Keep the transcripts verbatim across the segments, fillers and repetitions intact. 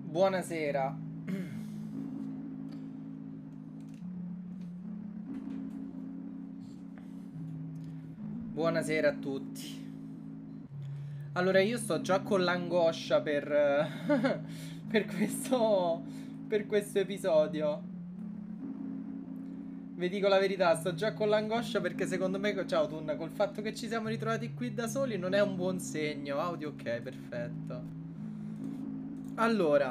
Buonasera. Buonasera a tutti. Allora, io sto già con l'angoscia per, eh, per questo, per questo episodio. Vi dico la verità, sto già con l'angoscia perché secondo me, ciao Tunna, col fatto che ci siamo ritrovati qui da soli non è un buon segno. Audio ok, perfetto. Allora,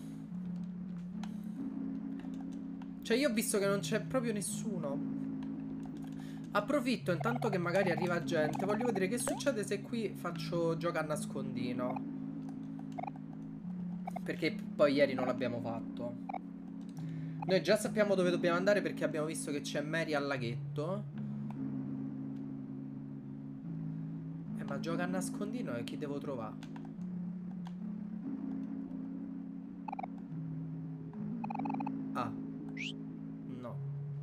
cioè io ho visto che non c'è proprio nessuno. Approfitto intanto che magari arriva gente. Voglio vedere che succede se qui faccio gioco a nascondino. Perché poi ieri non l'abbiamo fatto. Noi già sappiamo dove dobbiamo andare perché abbiamo visto che c'è Mary al laghetto. Eh, ma gioco a nascondino e chi devo trovare? Ah, no.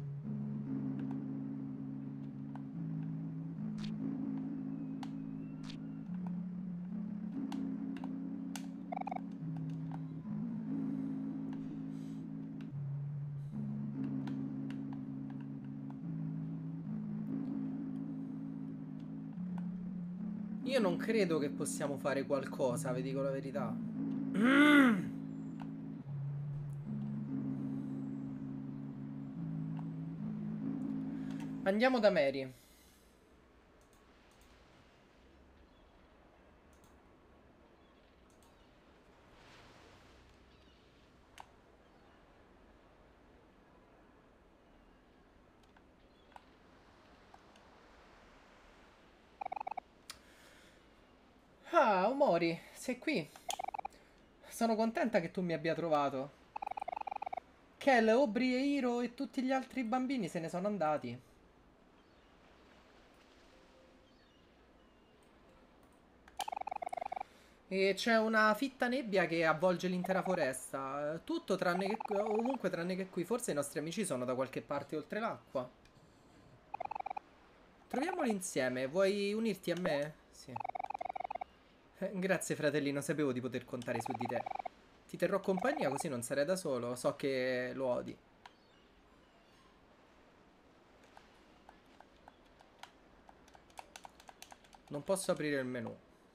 Io non credo che possiamo fare qualcosa, vi dico la verità. Andiamo da Mary. Ah, Omori, sei qui. Sono contenta che tu mi abbia trovato. Kel, Aubrey e Hiro e tutti gli altri bambini se ne sono andati. E c'è una fitta nebbia che avvolge l'intera foresta. Eh, Tutto tranne che qui, ovunque tranne che qui. Forse i nostri amici sono da qualche parte oltre l'acqua. Troviamoli insieme. Vuoi unirti a me? Sì. Eh, grazie, fratellino, sapevo di poter contare su di te. Ti terrò compagnia così non sarai da solo. So che lo odi. Non posso aprire il menu.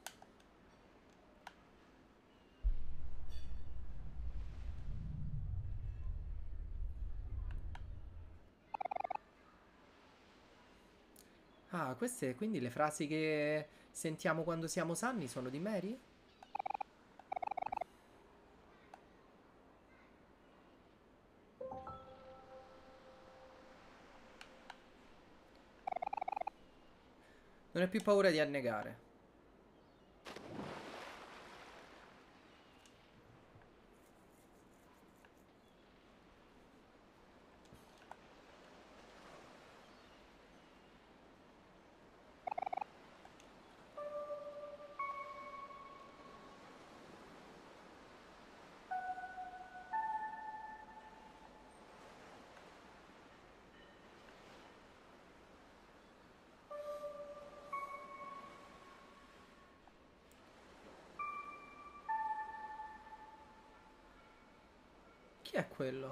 Ah, queste quindi le frasi che sentiamo quando siamo sanni sono di Mary? Non hai più paura di annegare. Chi è quello?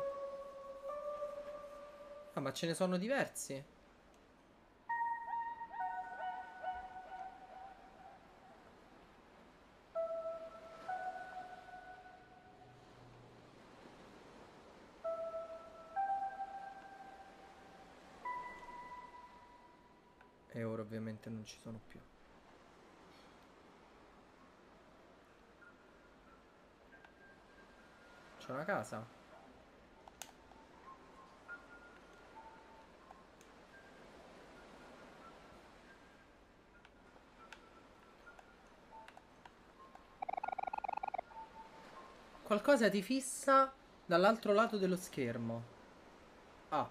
Ah, ma ce ne sono diversi. E ora ovviamente non ci sono più. C'è una casa? Qualcosa ti fissa dall'altro lato dello schermo. Ah,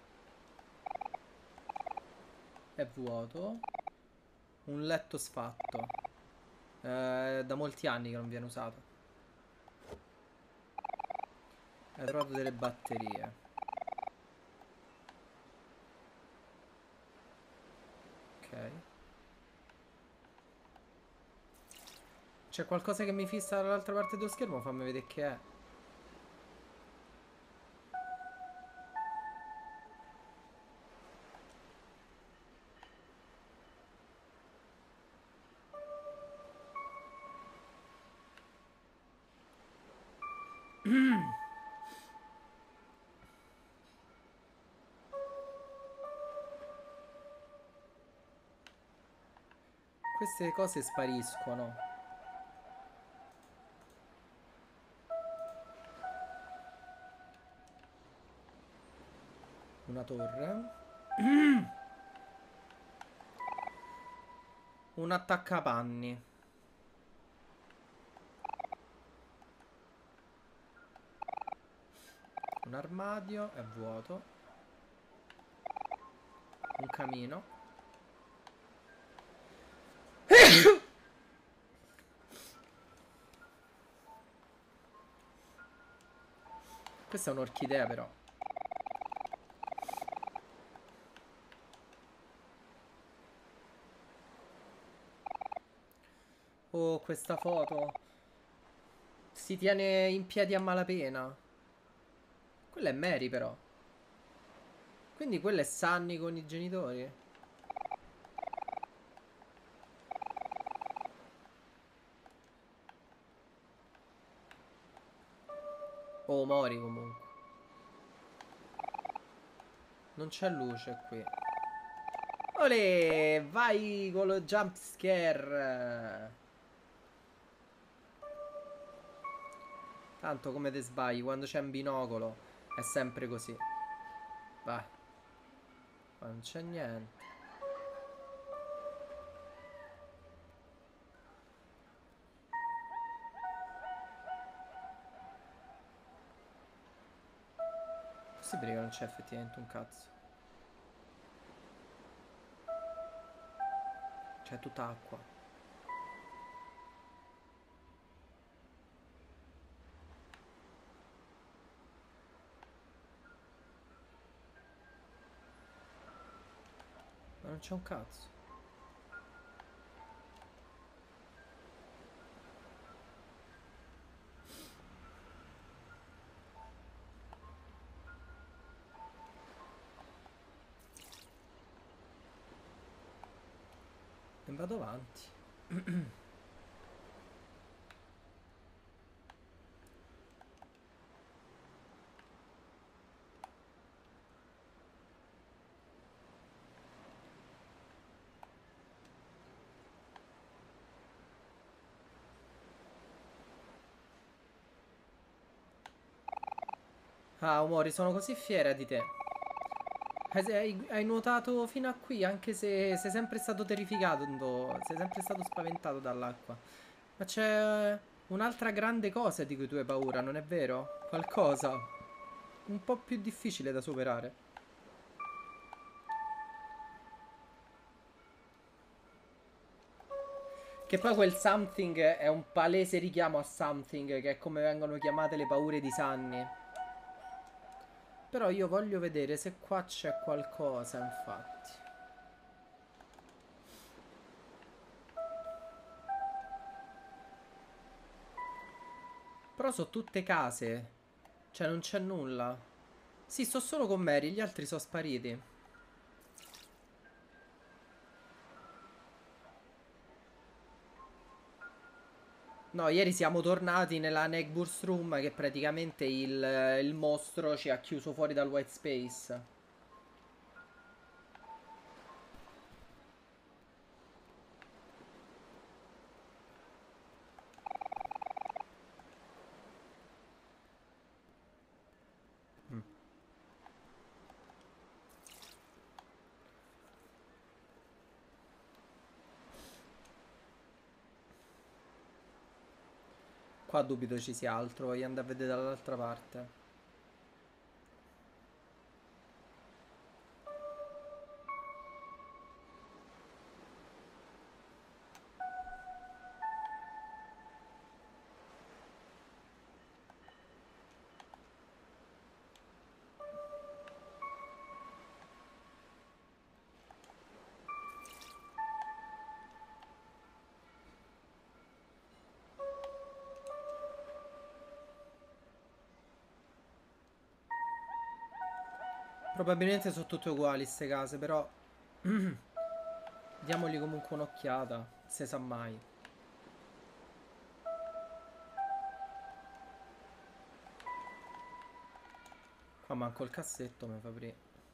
è vuoto. Un letto sfatto. Eh, da molti anni che non viene usato. Hai trovato delle batterie. Ok. C'è qualcosa che mi fissa dall'altra parte dello schermo? Fammi vedere che è. Queste cose spariscono. Una torre. Un attaccapanni. Un armadio è vuoto. Un camino. Questa è un'orchidea però. Oh, questa foto. Si tiene in piedi a malapena. Quella è Mary però. Quindi quella è Sunny con i genitori. Oh, Mori comunque. Non c'è luce qui. Olè, vai con lo jump scare. Tanto come te sbagli, quando c'è un binocolo è sempre così. Vai. Ma non c'è niente. Possibile che non c'è effettivamente un cazzo. C'è tutta acqua. Ma non c'è un cazzo. E vado avanti. Ah, Omori, sono così fiera di te. Hai, hai- hai nuotato fino a qui, anche se sei sempre stato terrificato. Sei sempre stato spaventato dall'acqua. Ma c'è un'altra grande cosa di cui tu hai paura, non è vero? Qualcosa un po' più difficile da superare. Che poi quel something è un palese richiamo a something, che è come vengono chiamate le paure di Sunny. Però io voglio vedere se qua c'è qualcosa, infatti. Però sono tutte case. Cioè non c'è nulla. Sì, sto solo con Mary, gli altri sono spariti. No, ieri siamo tornati nella Negburst Room, che praticamente il, il mostro ci ha chiuso fuori dal white space. Mm. Qua dubito ci sia altro, voglio andare a vedere dall'altra parte. Probabilmente sono tutte uguali ste case, però diamogli comunque un'occhiata, se sa mai. Ma manco il cassetto mi fa aprire.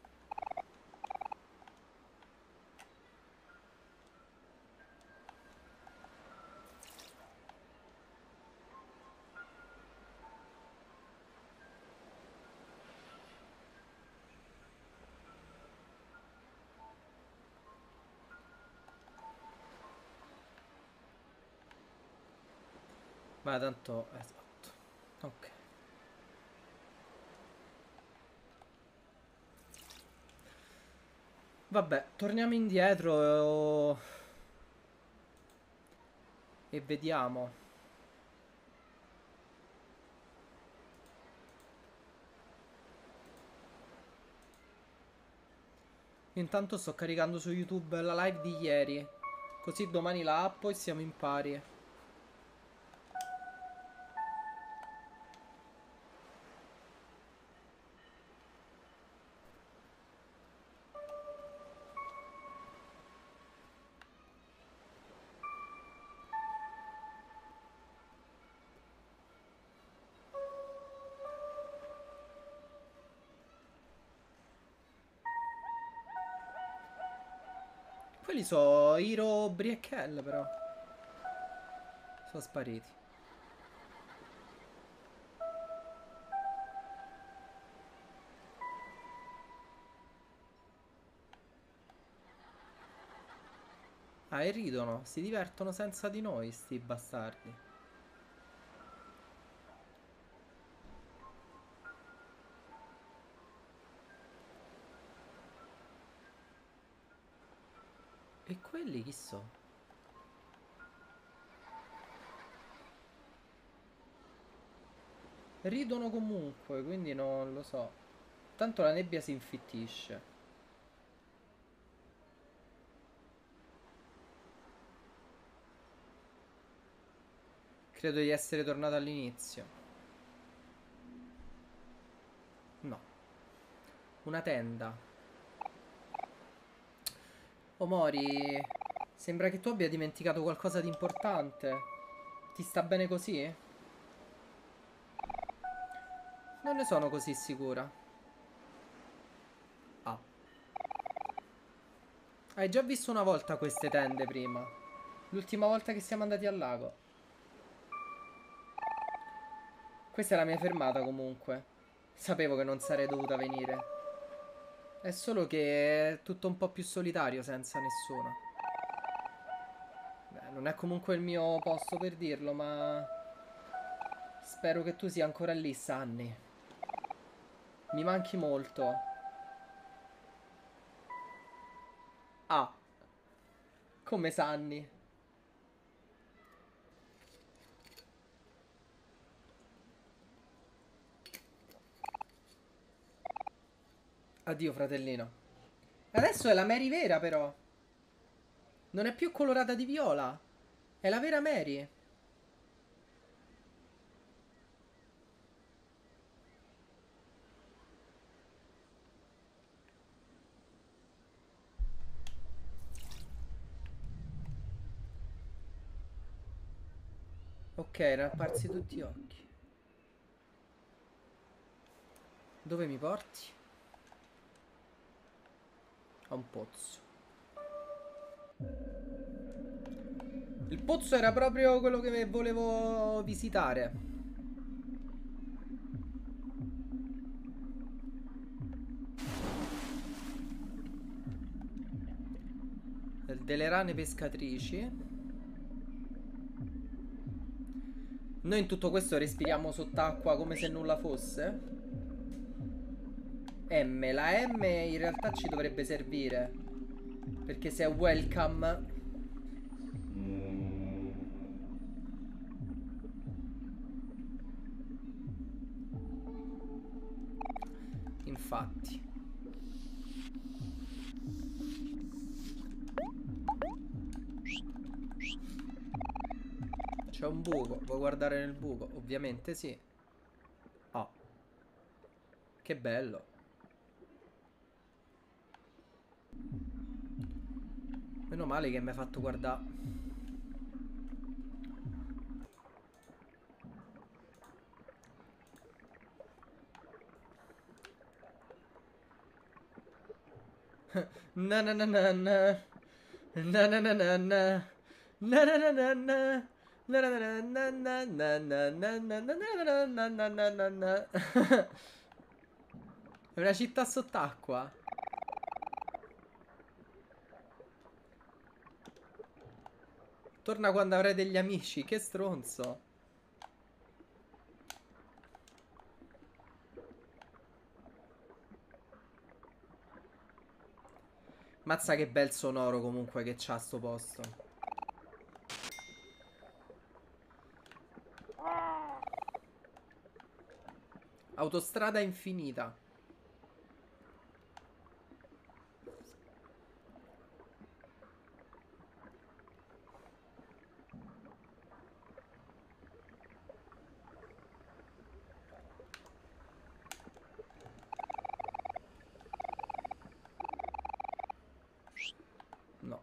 Ma tanto... Esatto. Ok. Vabbè, torniamo indietro e, e vediamo. Intanto sto caricando su YouTube la live di ieri. Così domani la appo e siamo in pari. Quelli sono Hiro, Bri e Kell, però. Sono spariti. Ah, e ridono. Si divertono senza di noi, sti bastardi. E quelli chi so? Ridono comunque, quindi non lo so. Tanto la nebbia si infittisce. Credo di essere tornato all'inizio. No. Una tenda. Oh Mori, sembra che tu abbia dimenticato qualcosa di importante. Ti sta bene così? Non ne sono così sicura. Ah. Hai già visto una volta queste tende prima? L'ultima volta che siamo andati al lago. Questa è la mia fermata comunque. Sapevo che non sarei dovuta venire. È solo che è tutto un po' più solitario senza nessuno. Beh, non è comunque il mio posto per dirlo, ma... Spero che tu sia ancora lì, Sunny. Mi manchi molto. Ah. Come Sunny. Addio, fratellino. Adesso è la Mary vera, però. Non è più colorata di viola. È la vera Mary. Ok, erano apparsi tutti gli occhi. Dove mi porti? A un pozzo. Il pozzo era proprio quello che volevo visitare. Delle rane pescatrici. Noi in tutto questo respiriamo sott'acqua come se nulla fosse. M, la M in realtà ci dovrebbe servire. Perché se è welcome... Infatti. C'è un buco, vuoi guardare nel buco? Ovviamente sì. Oh. Che bello. Meno male che mi hai fatto guardare. Na na na na na. Na na na na na. Na na na na na. Na na na na na na na na na na na na na na na. È una città sott'acqua. Torna quando avrai degli amici, che stronzo. Mazza che bel sonoro comunque che c'ha sto posto. Autostrada infinita. No.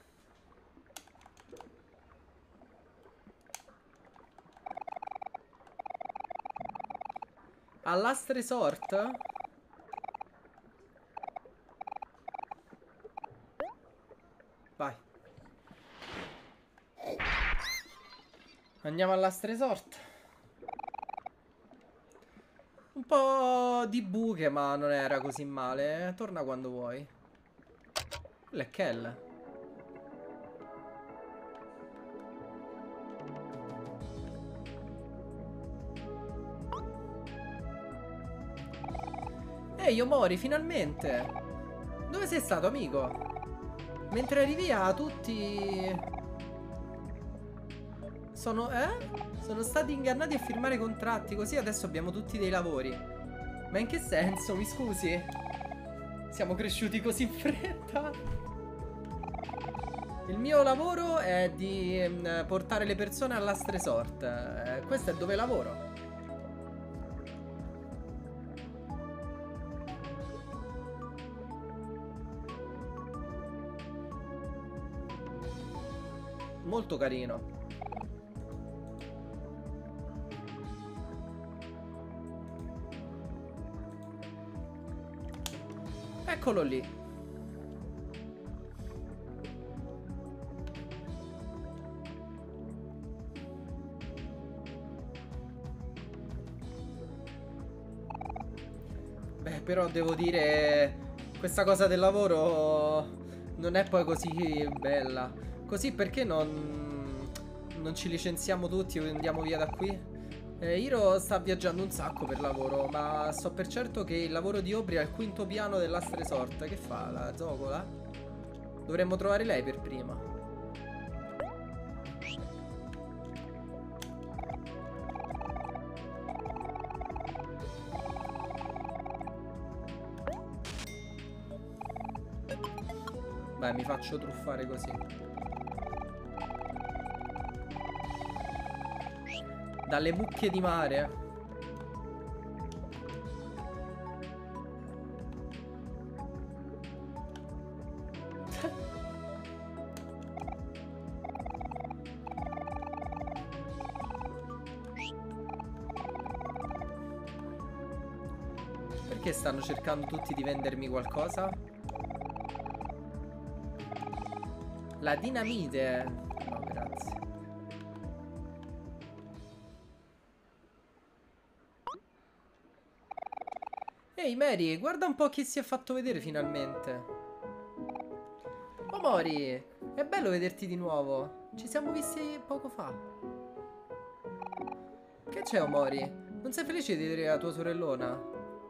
A Last Resort? Vai. Andiamo a Last Resort. Un po' di buche, ma non era così male. Torna quando vuoi. Quello è Kell. Ehi, Yomori, finalmente! Dove sei stato, amico? Mentre eri via, tutti... Sono... eh? Sono stati ingannati a firmare contratti, così adesso abbiamo tutti dei lavori. Ma in che senso? Mi scusi? Siamo cresciuti così in fretta? Il mio lavoro è di eh, portare le persone a Last Resort. Eh, questo è dove lavoro. Molto carino. Eccolo lì. Beh, però devo dire, questa cosa del lavoro non è poi così bella. Così perché non, non ci licenziamo tutti e andiamo via da qui? Eh, Hiro sta viaggiando un sacco per lavoro, ma so per certo che il lavoro di Aubrey è al quinto piano del Last Resort. Che fa? La zogola? Dovremmo trovare lei per prima. Beh, mi faccio truffare così. Dalle mucche di mare. Perché stanno cercando tutti di vendermi qualcosa? La dinamite. No, grazie. Ehi Mary, guarda un po' chi si è fatto vedere finalmente. Oh Mori, è bello vederti di nuovo. Ci siamo visti poco fa. Che c'è, Omori? Non sei felice di vedere la tua sorellona?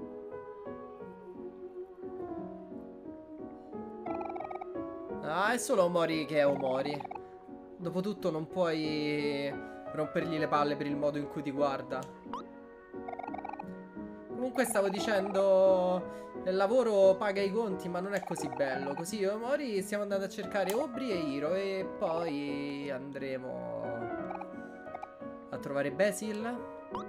Ah, è solo Omori che è Omori. Dopotutto non puoi rompergli le palle per il modo in cui ti guarda. Comunque stavo dicendo, il lavoro paga i conti ma non è così bello. Così io e Omori stiamo andando a cercare Aubrey e Hiro e poi andremo a trovare Basil.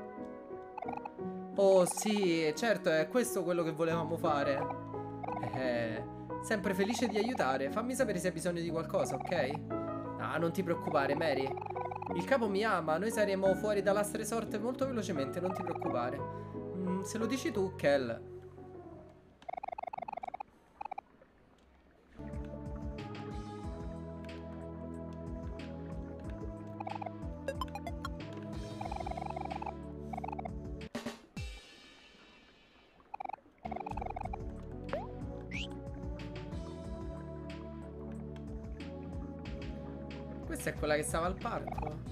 Oh sì, certo, è questo quello che volevamo fare. Eh, sempre felice di aiutare. Fammi sapere se hai bisogno di qualcosa, ok? Ah, non ti preoccupare, Mary. Il capo mi ama, noi saremo fuori da Last Resort molto velocemente, non ti preoccupare. Mm, se lo dici tu, Kell. Questa è quella che stava al parco.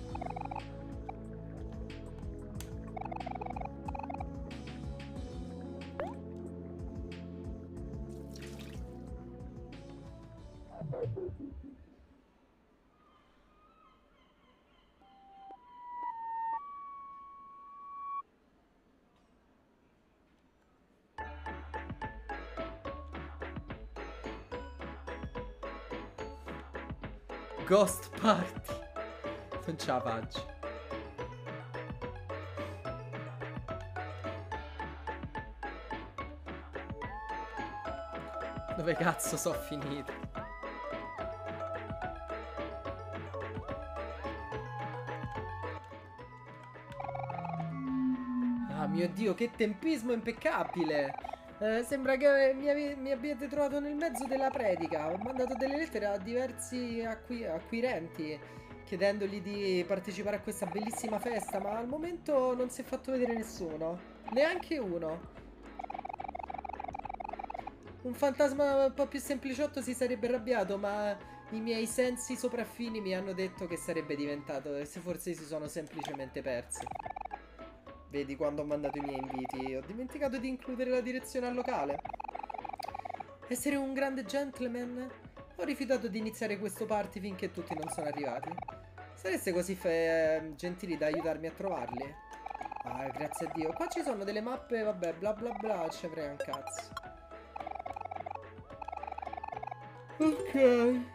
Ghost Party. Non ce la faccio. Dove cazzo so finito? Ah mio Dio, che tempismo impeccabile! Eh, sembra che mi, ave mi abbiate trovato nel mezzo della predica. Ho mandato delle lettere a diversi acqui acquirenti chiedendogli di partecipare a questa bellissima festa, ma al momento non si è fatto vedere nessuno. Neanche uno. Un fantasma un po' più sempliciotto si sarebbe arrabbiato, ma i miei sensi sopraffini mi hanno detto che sarebbe diventato, e se forse si sono semplicemente persi. Vedi, quando ho mandato i miei inviti, ho dimenticato di includere la direzione al locale. Essere un grande gentleman, ho rifiutato di iniziare questo party finché tutti non sono arrivati. Sareste così gentili da aiutarmi a trovarli? Ah, grazie a Dio. Qua ci sono delle mappe, vabbè, bla bla bla, ci frega un cazzo. Ok.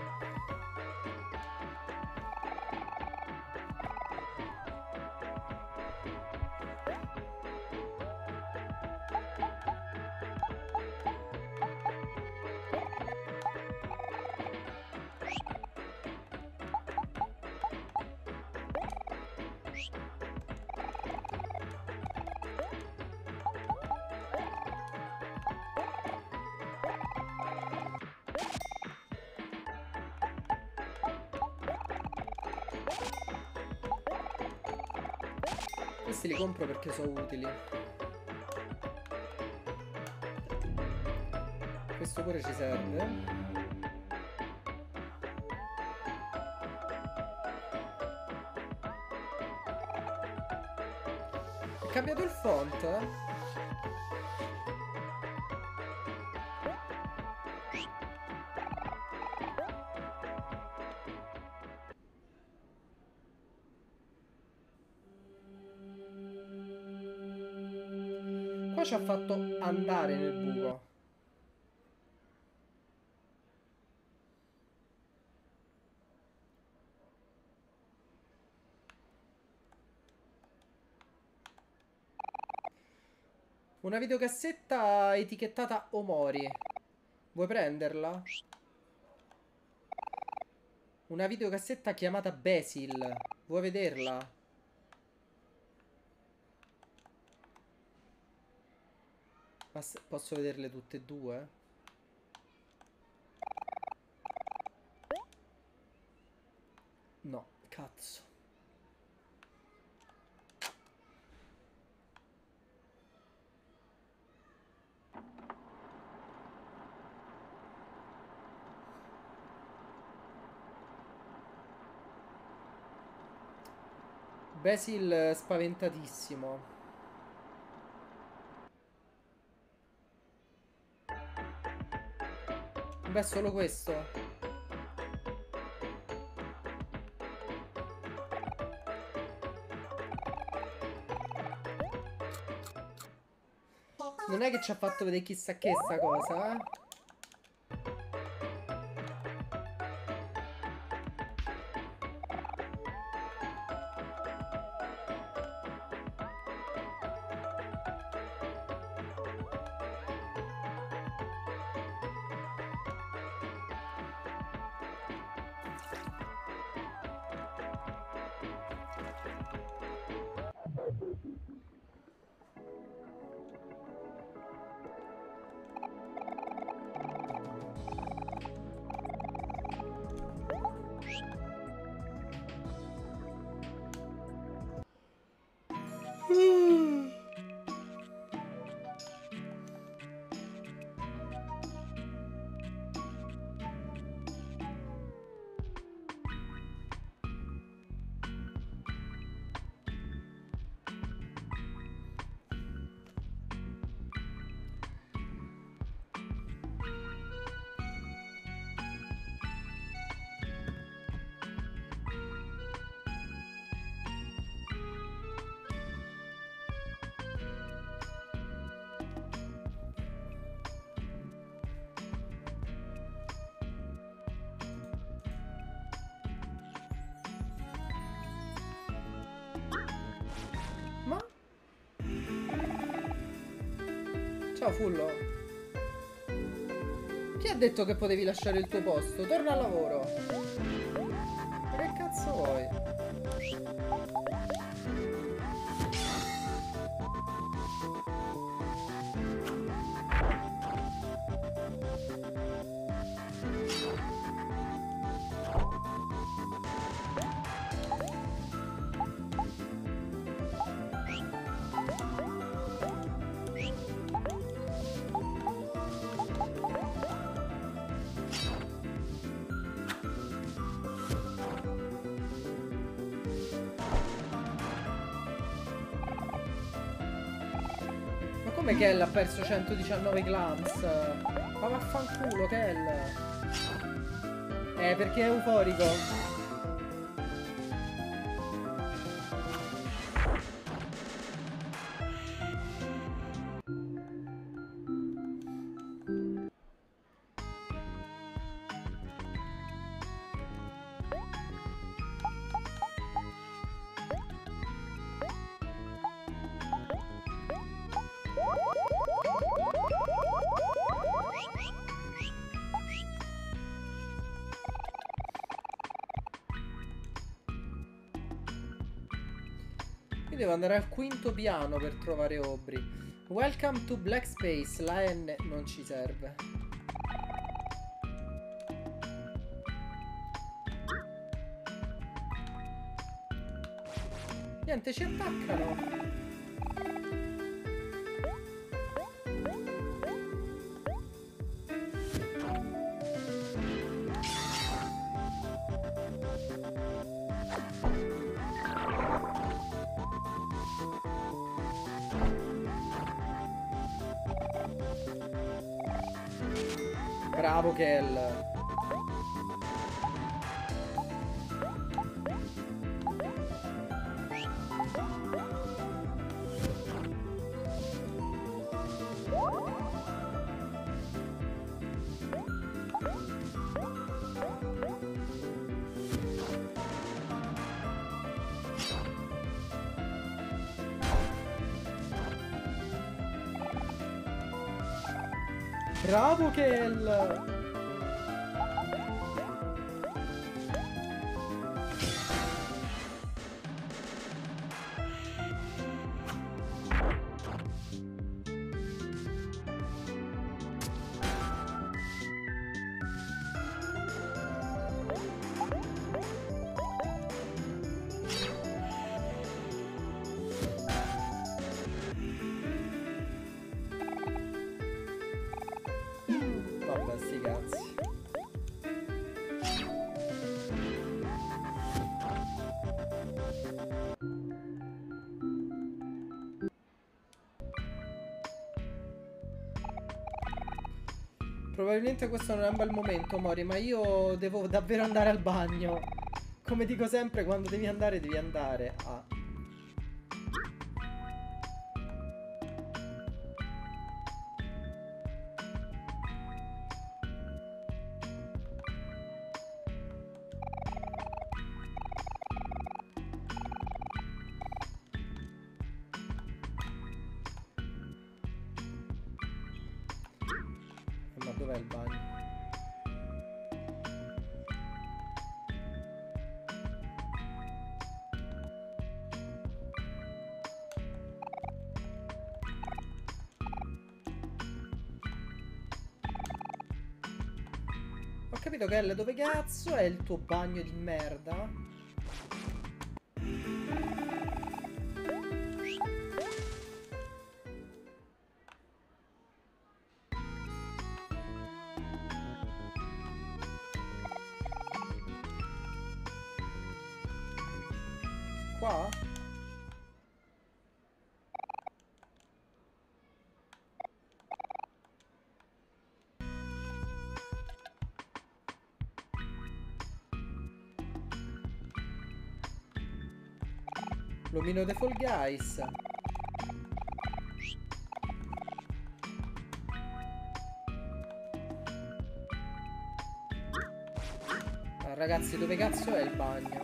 Questi li compro perché sono utili. Questo pure ci serve. È cambiato il font, eh? Qua ci ha fatto andare nel buco. Una videocassetta etichettata Omori. Vuoi prenderla? Una videocassetta chiamata Basil. Vuoi vederla? Ma posso vederle tutte e due? No, cazzo. Basil spaventatissimo. Beh, solo questo. Non è che ci ha fatto vedere chissà che sta cosa, eh? Ciao Fullo. Chi ha detto che potevi lasciare il tuo posto? Torna al lavoro. Ma che cazzo vuoi? Come Kell ha perso centodiciannove glams? Ma vaffanculo Kell. Eh, perché è euforico. Io devo andare al quinto piano per trovare Aubrey. Welcome to Black Space. La N non ci serve. Niente, ci attaccano. Bravo Kell. Bravo Kell. Vabbè, sti cazzi. Probabilmente questo non è un bel momento, Mori, ma io devo davvero andare al bagno. Come dico sempre, quando devi andare, devi andare. Ah. Ma dov'è il bagno? Ho capito, Kell, dove cazzo è il tuo bagno di merda? Qua? L'omino de Fall Guys. Ah, ragazzi, dove cazzo è il bagno?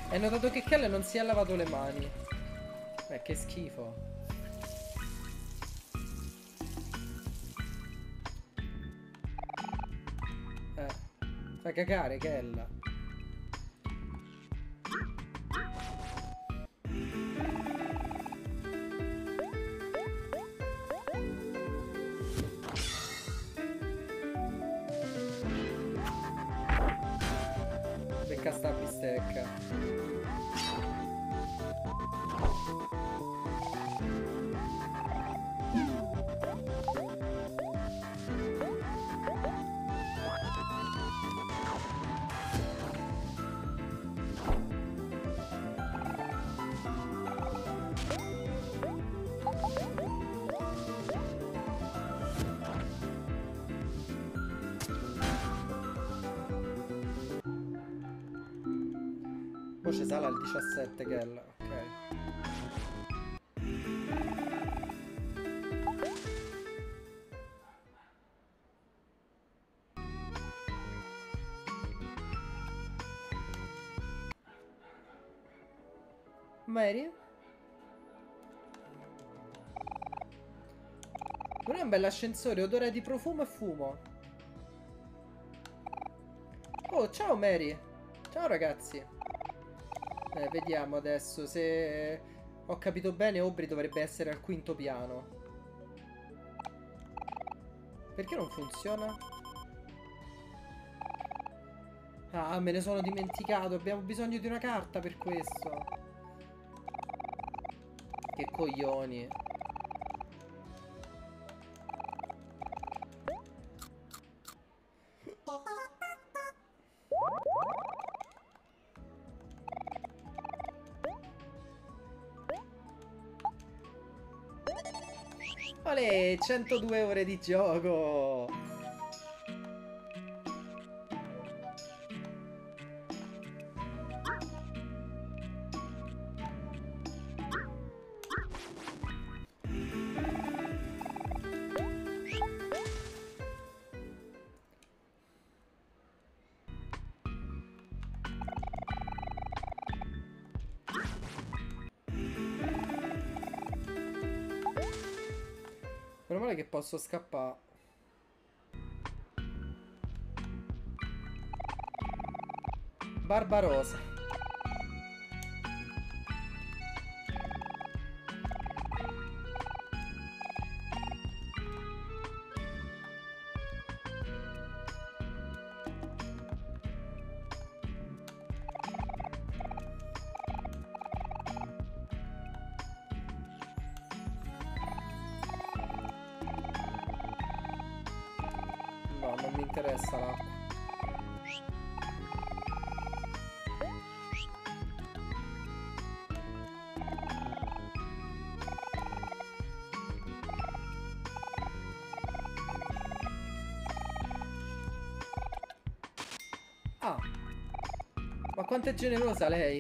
Hai notato che Kel non si è lavato le mani? Beh, che schifo. Eh, fai cagare Kel. Becca sta bistecca. Poi ci sale al diciassette Kel, ok. Mary? Non è un bell'ascensore, odore di profumo e fumo. Oh, ciao Mary. Ciao ragazzi. Eh, vediamo adesso se ho capito bene. Aubrey dovrebbe essere al quinto piano. Perché non funziona? Ah, me ne sono dimenticato. Abbiamo bisogno di una carta per questo. Che coglioni. Olè, centodue ore di gioco. Meno male che posso scappare. Barbarosa. No, non mi interessa l'acqua. Ah, ma quanto è generosa lei.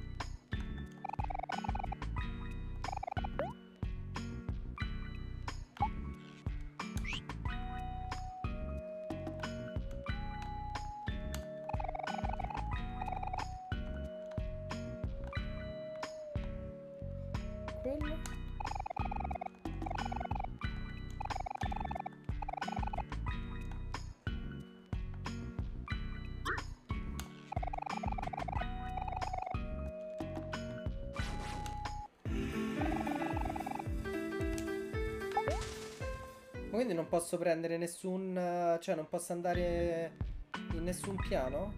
Quello. Quindi non posso prendere nessun... Cioè non posso andare in nessun piano?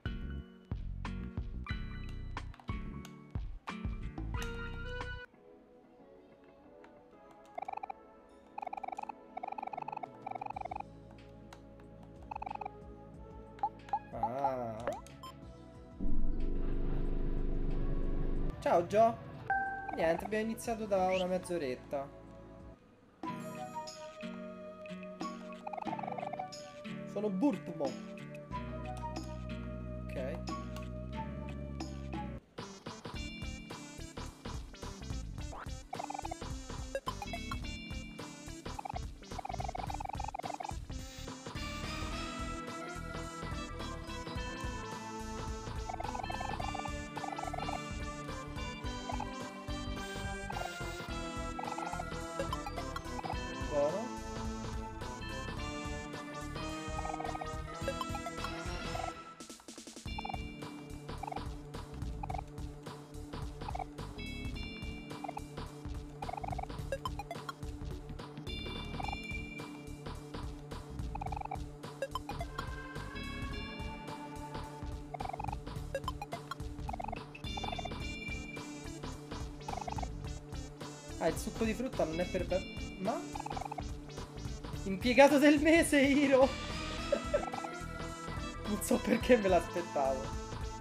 Ah. Ciao Gio. Niente, abbiamo iniziato da una mezz'oretta. Sono Burpmo. Ok. Ah, il succo di frutta non è per... Ma? Impiegato del mese, Hiro! Non so perché me l'aspettavo.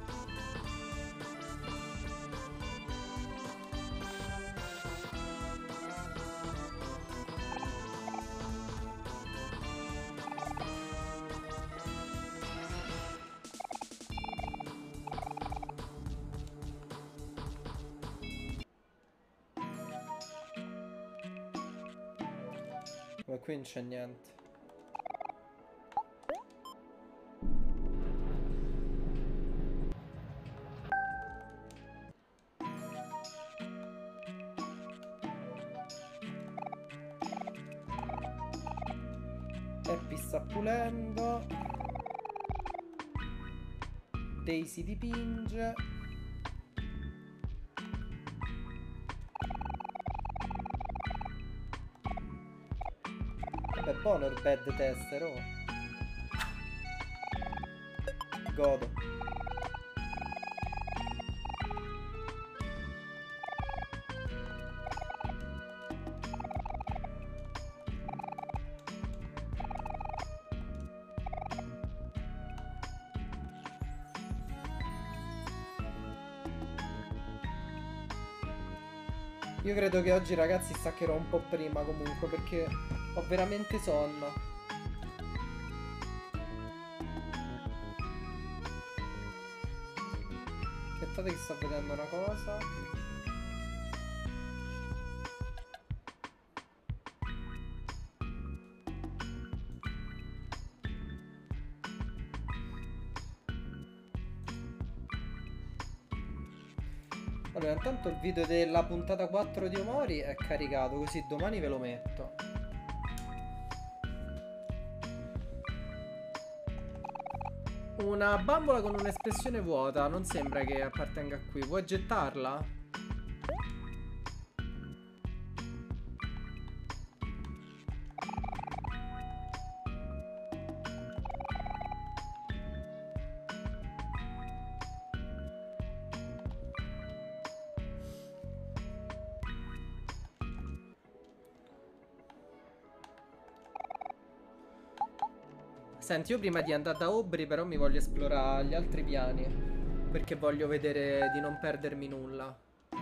Ma qui non c'è niente. Happy sta pulendo. Daisy dipinge. Vabbè, buono il bed tester, oh. Godo. Io credo che oggi, ragazzi, staccherò un po' prima comunque, perché ho veramente sonno. Aspettate che sto vedendo una cosa. Allora, intanto il video della puntata quattro di Omori è caricato, così domani ve lo metto. Una bambola con un'espressione vuota, non sembra che appartenga qui. Vuoi gettarla? Senti, io prima di andare da Aubrey però mi voglio esplorare gli altri piani, perché voglio vedere di non perdermi nulla.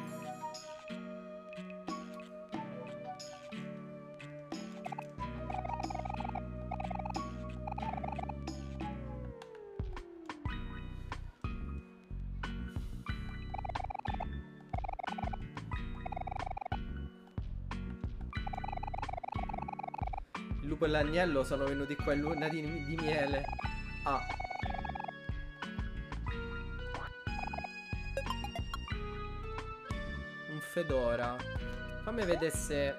Il lupo e l'agnello sono venuti qua in luna di, di miele. Ah. Un fedora. Fammi vedere se...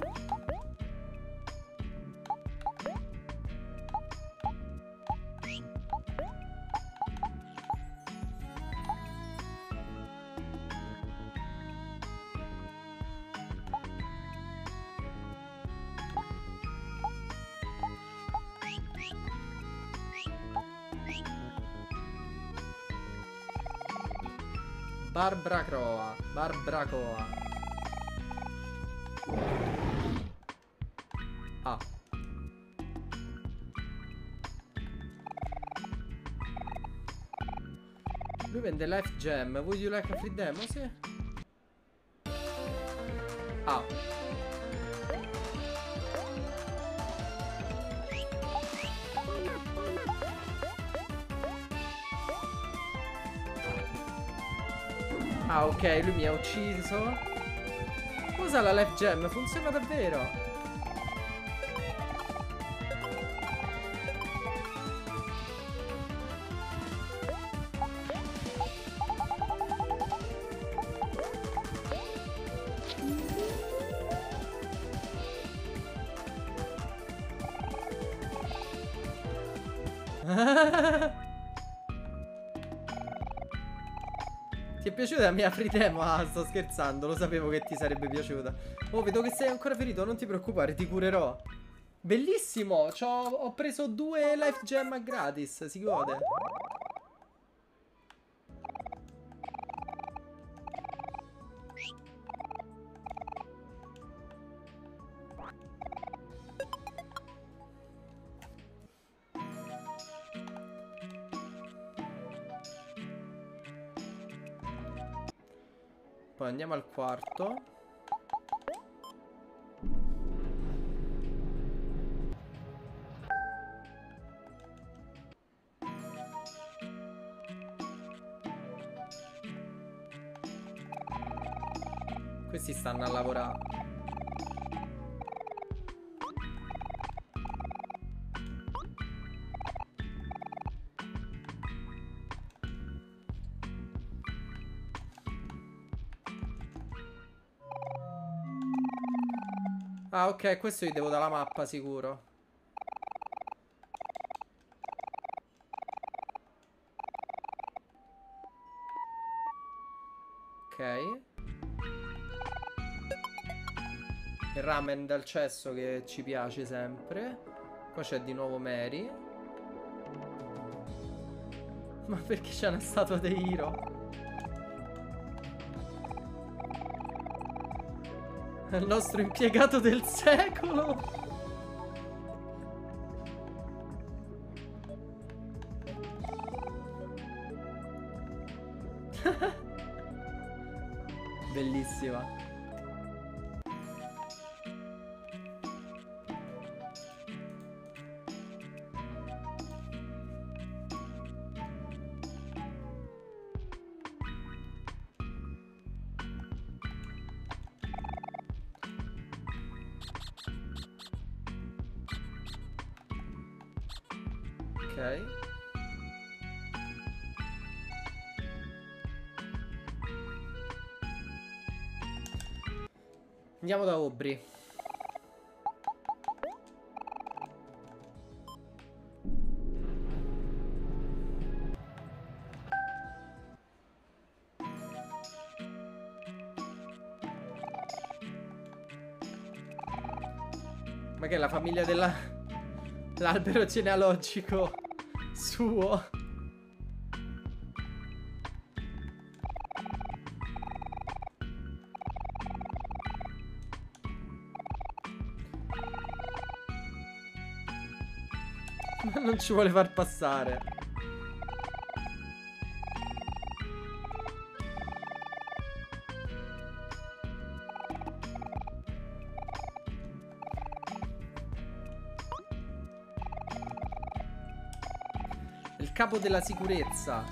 Barbracoa, Barbracoa. Ah. Lui vende life gem. Would you like a free demo? Sì. Ah. Ah, ok, lui mi ha ucciso. Usa la life gem, funziona davvero. Ti è piaciuta la mia free demo? Ah, sto scherzando, lo sapevo che ti sarebbe piaciuta. Oh, vedo che sei ancora ferito, non ti preoccupare, ti curerò. Bellissimo, ho preso due life gem a gratis, si gode. Poi andiamo al quarto. Questi stanno a lavorare. Ah, ok, questo gli devo dare la mappa sicuro. Ok. Il ramen dal cesso che ci piace sempre. Qua c'è di nuovo Mary. Ma perché c'è una statua di Hiro? È il nostro impiegato del secolo. Bellissima. Ok. Andiamo da Aubrey. Ma che è la famiglia della... l'albero genealogico suo? Ma non ci vuole far passare. Il capo della sicurezza.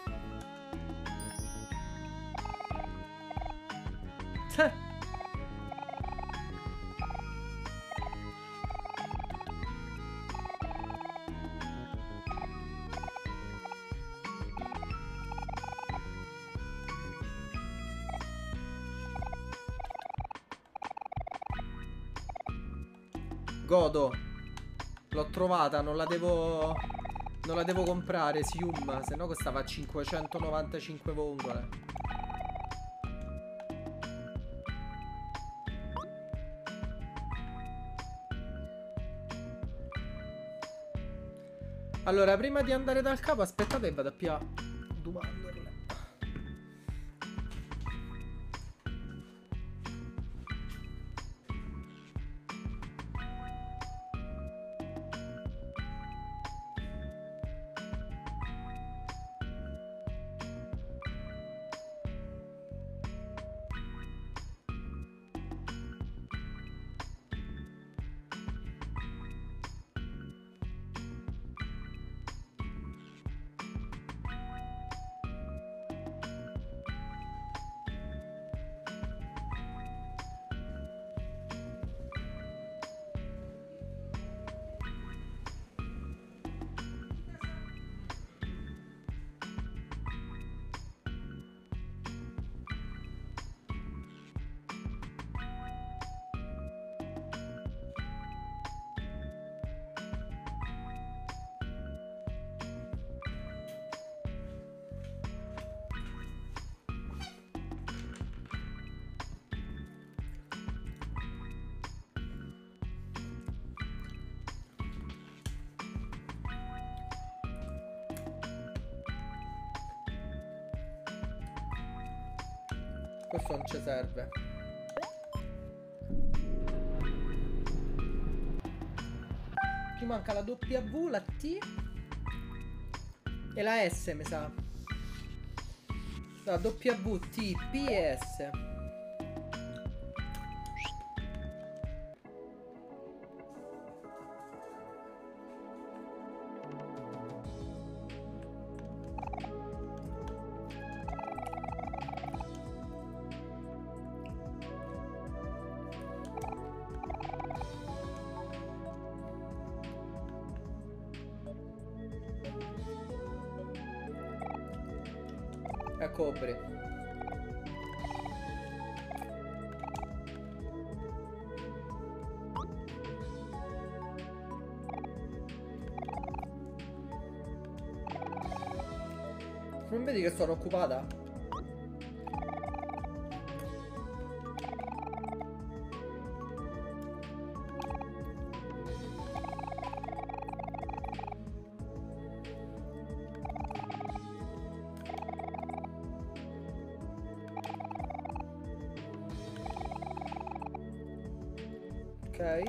Godo. L'ho trovata, non la devo... non la devo comprare, Sium, se no costava cinquecentonovantacinque vongole. Allora, prima di andare dal capo, aspettate e vado più a domandarle. Questo non ci serve. Ti manca la W, la T e la S, mi sa. La W T P S. A cobre. Non vedi che sono occupata? Ok.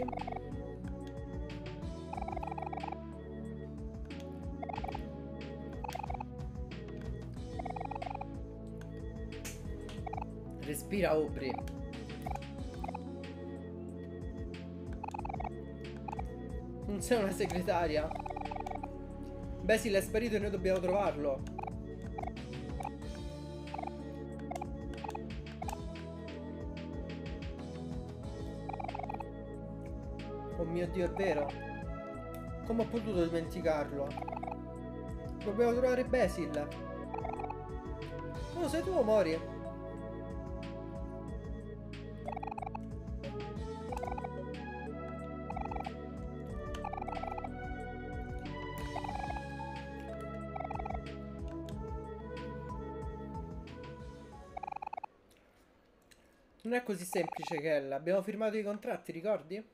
Respira, Aubrey. Non sei una segretaria. Basil è sparito e noi dobbiamo trovarlo. Oh mio Dio, è vero. Come ho potuto dimenticarlo? Dobbiamo trovare Basil. Oh, sei tu, Mori? Non è così semplice, Kell. Abbiamo firmato i contratti, ricordi?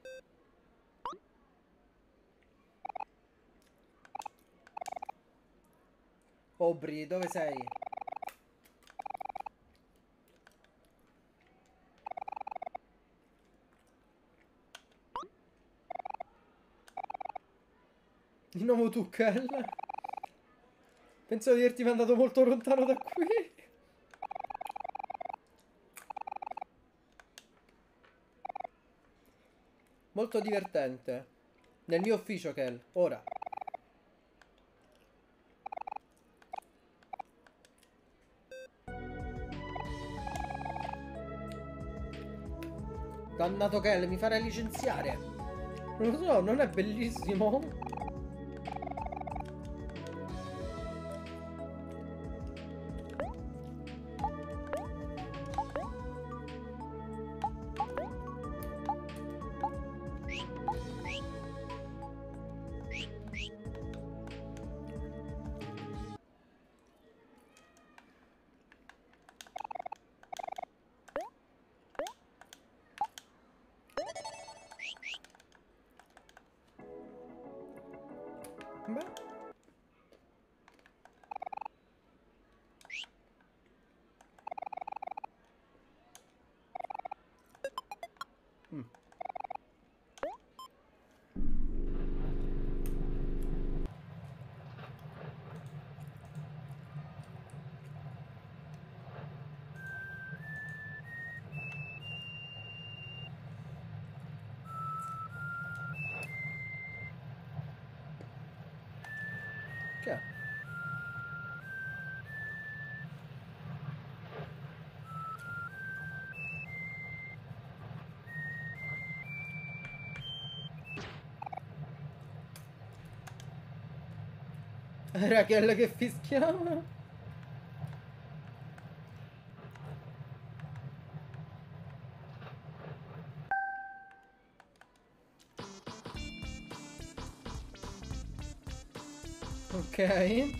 Aubrey, dove sei? Di nuovo tu, Kell? Penso di averti mandato molto lontano da qui. Molto divertente. Nel mio ufficio, Kell. Ora. Dannato Kell, mi farai licenziare. Non lo so, non è bellissimo? Beh. Mm. Che è? Era Kell che fischiava? Ok.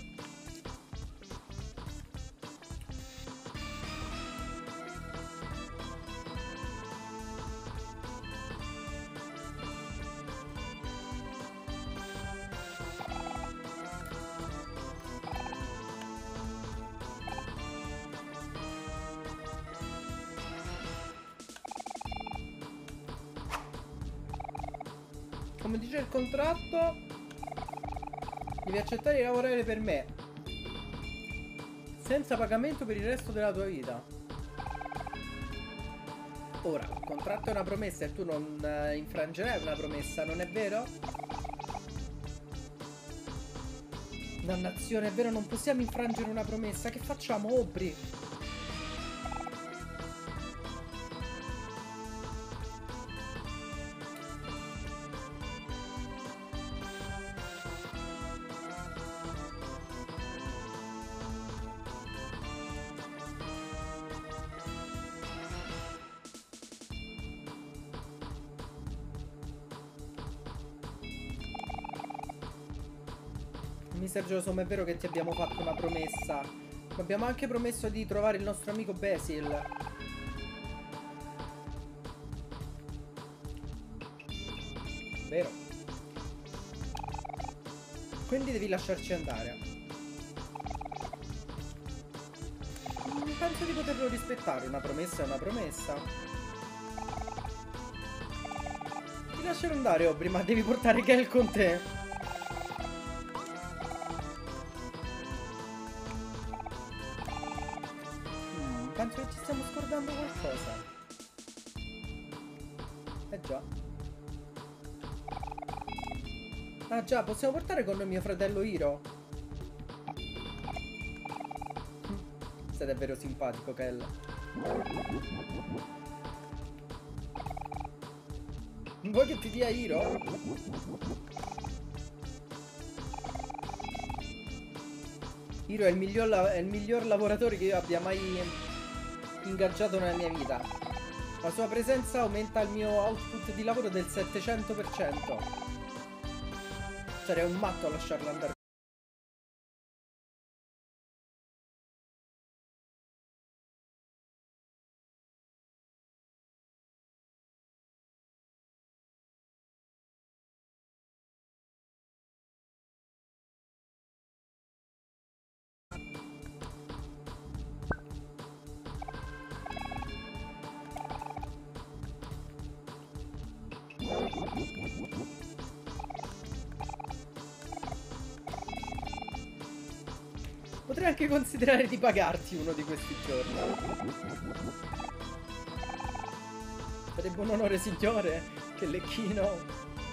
Come dice il contratto, devi accettare di lavorare per me. Senza pagamento per il resto della tua vita. Ora, un contratto è una promessa e tu non eh, infrangerai una promessa, non è vero? Dannazione, è vero, non possiamo infrangere una promessa. Che facciamo, Aubrey? mister Josom, è vero che ti abbiamo fatto una promessa, ma abbiamo anche promesso di trovare il nostro amico Basil. Vero? Quindi devi lasciarci andare. Penso di poterlo rispettare, una promessa è una promessa. Ti lascerò andare, Aubrey, ma devi portare Kel con te. Penso che ci stiamo scordando qualcosa. Eh già. Ah già, possiamo portare con noi mio fratello Hiro? Sei davvero simpatico, Kel. Vuoi che ti dia Hiro? Hiro è il miglior, è il miglior lavoratore che io abbia mai ingaggiato nella mia vita. La sua presenza aumenta il mio output di lavoro del settecento per cento. Sarei un matto a lasciarlo andare. Potrei anche considerare di pagarti uno di questi giorni. Sarebbe un onore, signore. Che lecchino.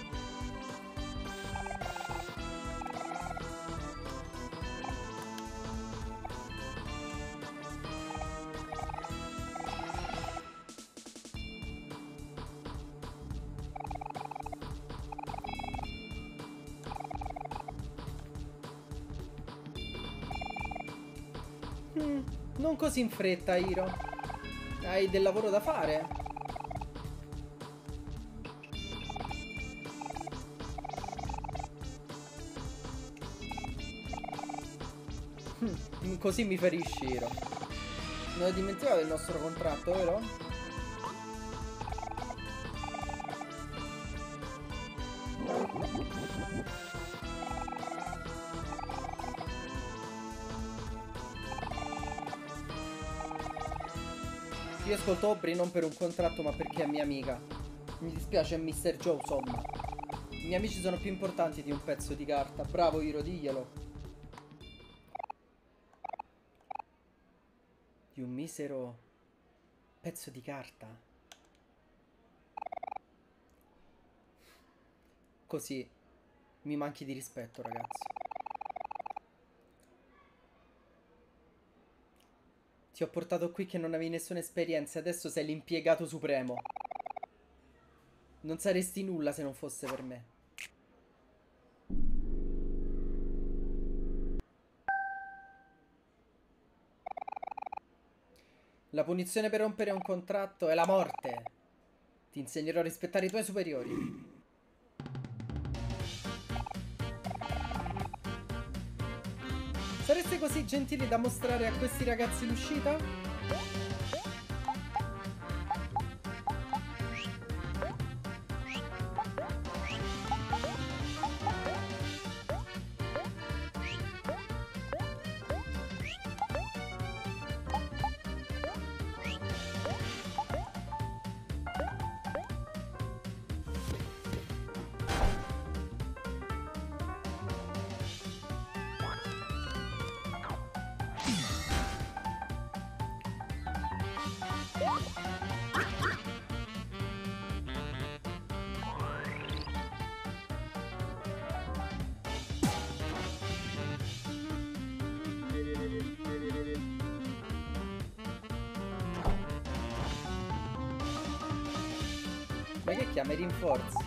Mm, non così in fretta, Hiro. Hai del lavoro da fare? Mm, così mi ferisci, Hiro. Non hai dimenticato del nostro contratto, vero? Io ascolto Aubrey non per un contratto ma perché è mia amica. Mi dispiace, mister Joe, insomma. I miei amici sono più importanti di un pezzo di carta. Bravo, Hiro, diglielo. Di un misero pezzo di carta. Così mi manchi di rispetto, ragazzo. Ti ho portato qui che non avevi nessuna esperienza e adesso sei l'impiegato supremo. Non saresti nulla se non fosse per me. La punizione per rompere un contratto è la morte. Ti insegnerò a rispettare i tuoi superiori. Sareste così gentili da mostrare a questi ragazzi l'uscita? Chiama i rinforzi.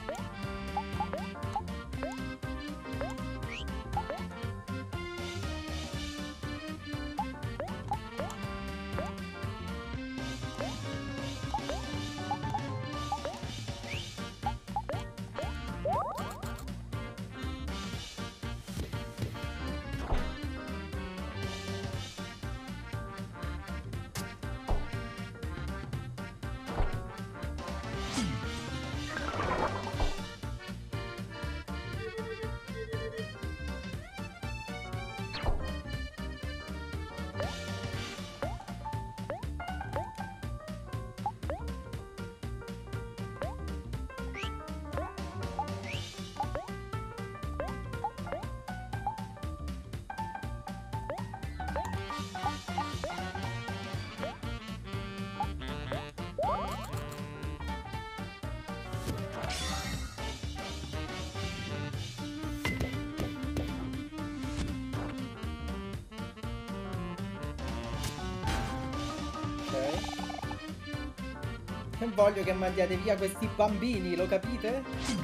Non voglio che mandiate via questi bambini, lo capite?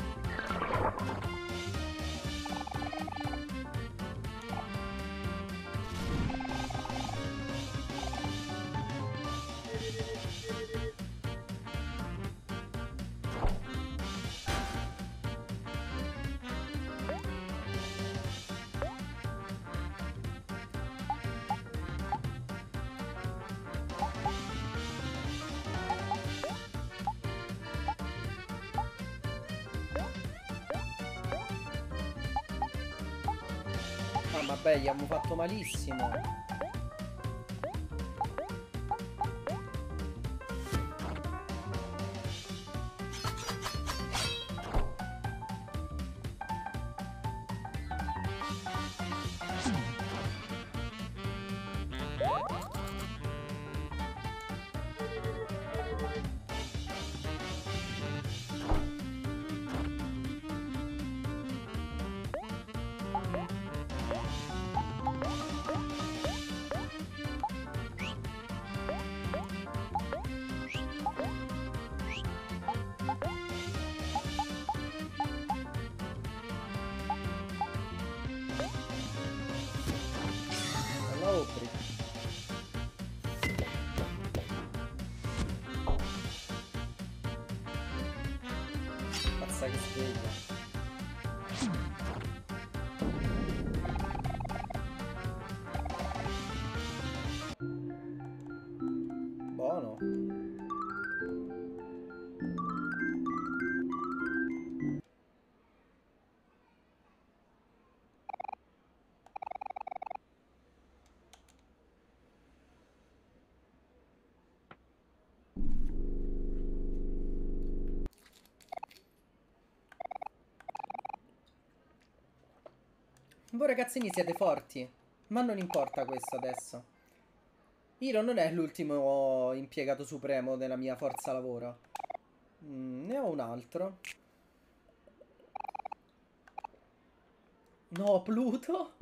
Ah, vabbè, gli abbiamo fatto malissimo. Pazza che sveglia. Buono. Voi ragazzini siete forti, ma non importa questo adesso. Hiro non è l'ultimo impiegato supremo della mia forza lavoro. Mm, ne ho un altro. No, Pluto?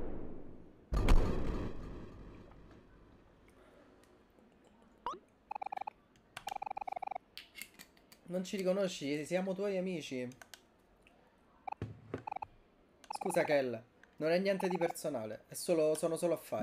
Non ci riconosci? Siamo tuoi amici. Scusa, Kel. Non è niente di personale. È solo, sono solo affari.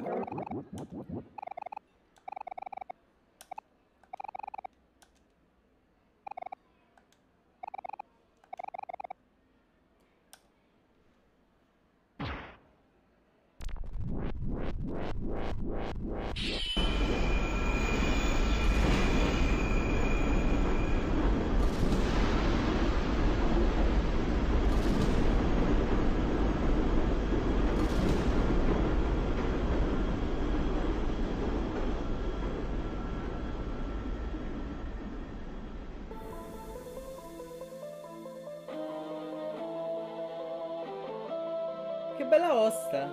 Che bella osta.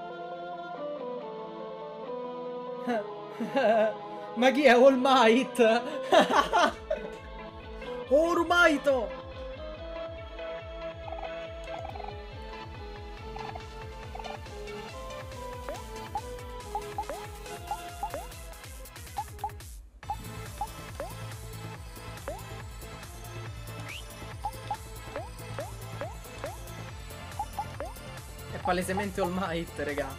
Ma chi è All Might? All Might! palesemente All Might, raga.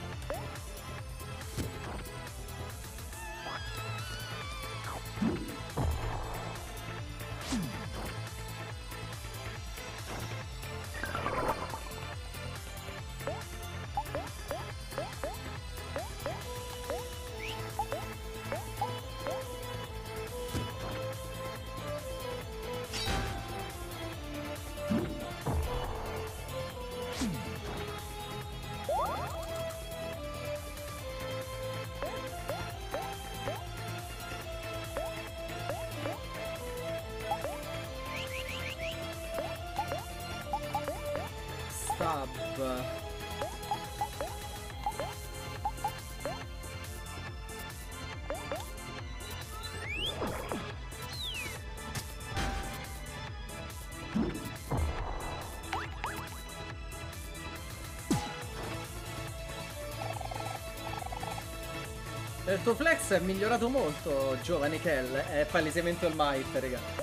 Stab. Il tuo flex è migliorato molto, giovane Kell. È palesemente All Might, raga.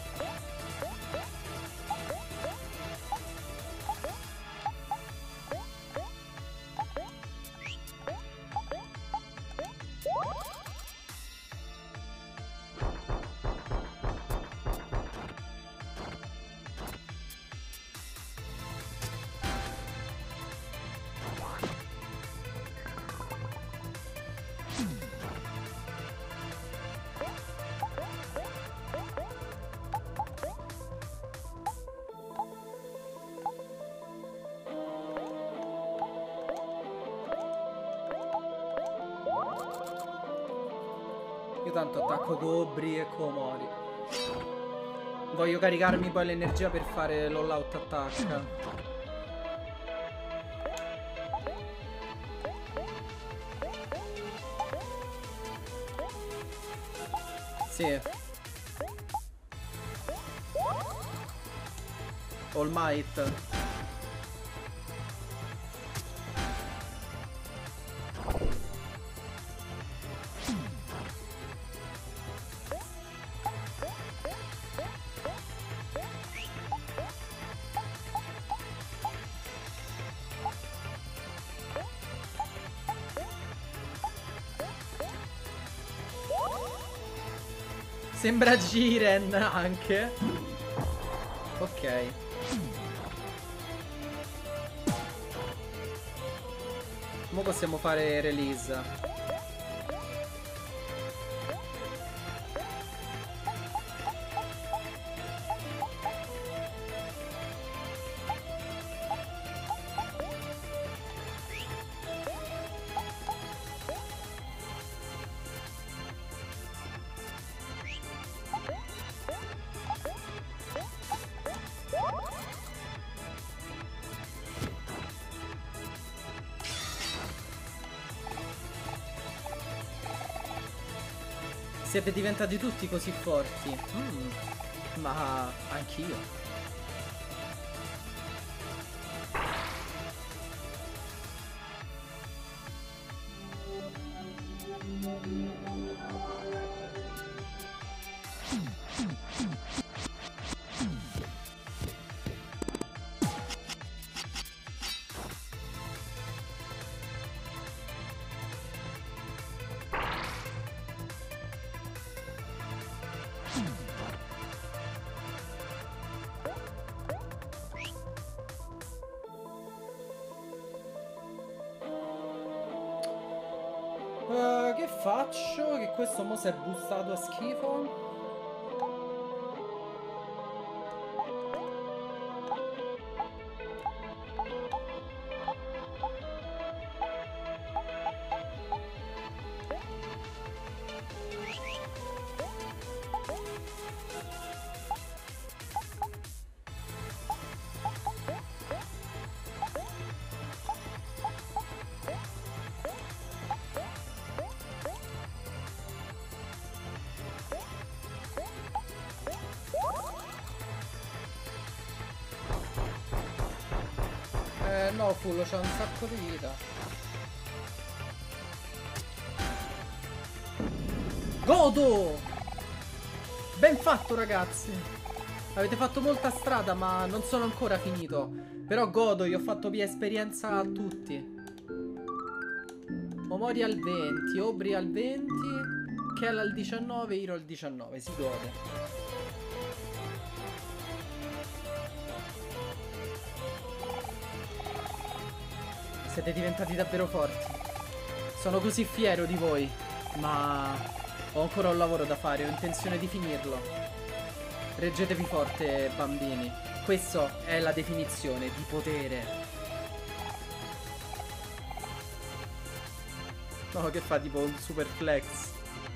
Io tanto attacco Gobri e Komori. Voglio caricarmi poi l'energia per fare l'all out attack. Sì. All Might. Sembra Jiren anche. Ok. Mo possiamo fare release. Siete diventati tutti così forti. Mm, ma anch'io. Uh, che faccio? Che questo mo si è boostato a schifo. Eh no, Fullo c'ha un sacco di vita. Godo! Ben fatto, ragazzi! Avete fatto molta strada, ma non sono ancora finito. Però godo, io ho fatto via esperienza a tutti. Omori al venti, Obri al venti, Kel al diciannove, Hiro al diciannove, si gode. Siete diventati davvero forti. Sono così fiero di voi, ma ho ancora un lavoro da fare, ho intenzione di finirlo. Reggetevi forte, bambini. Questa è la definizione di potere. No, che fa tipo un super flex.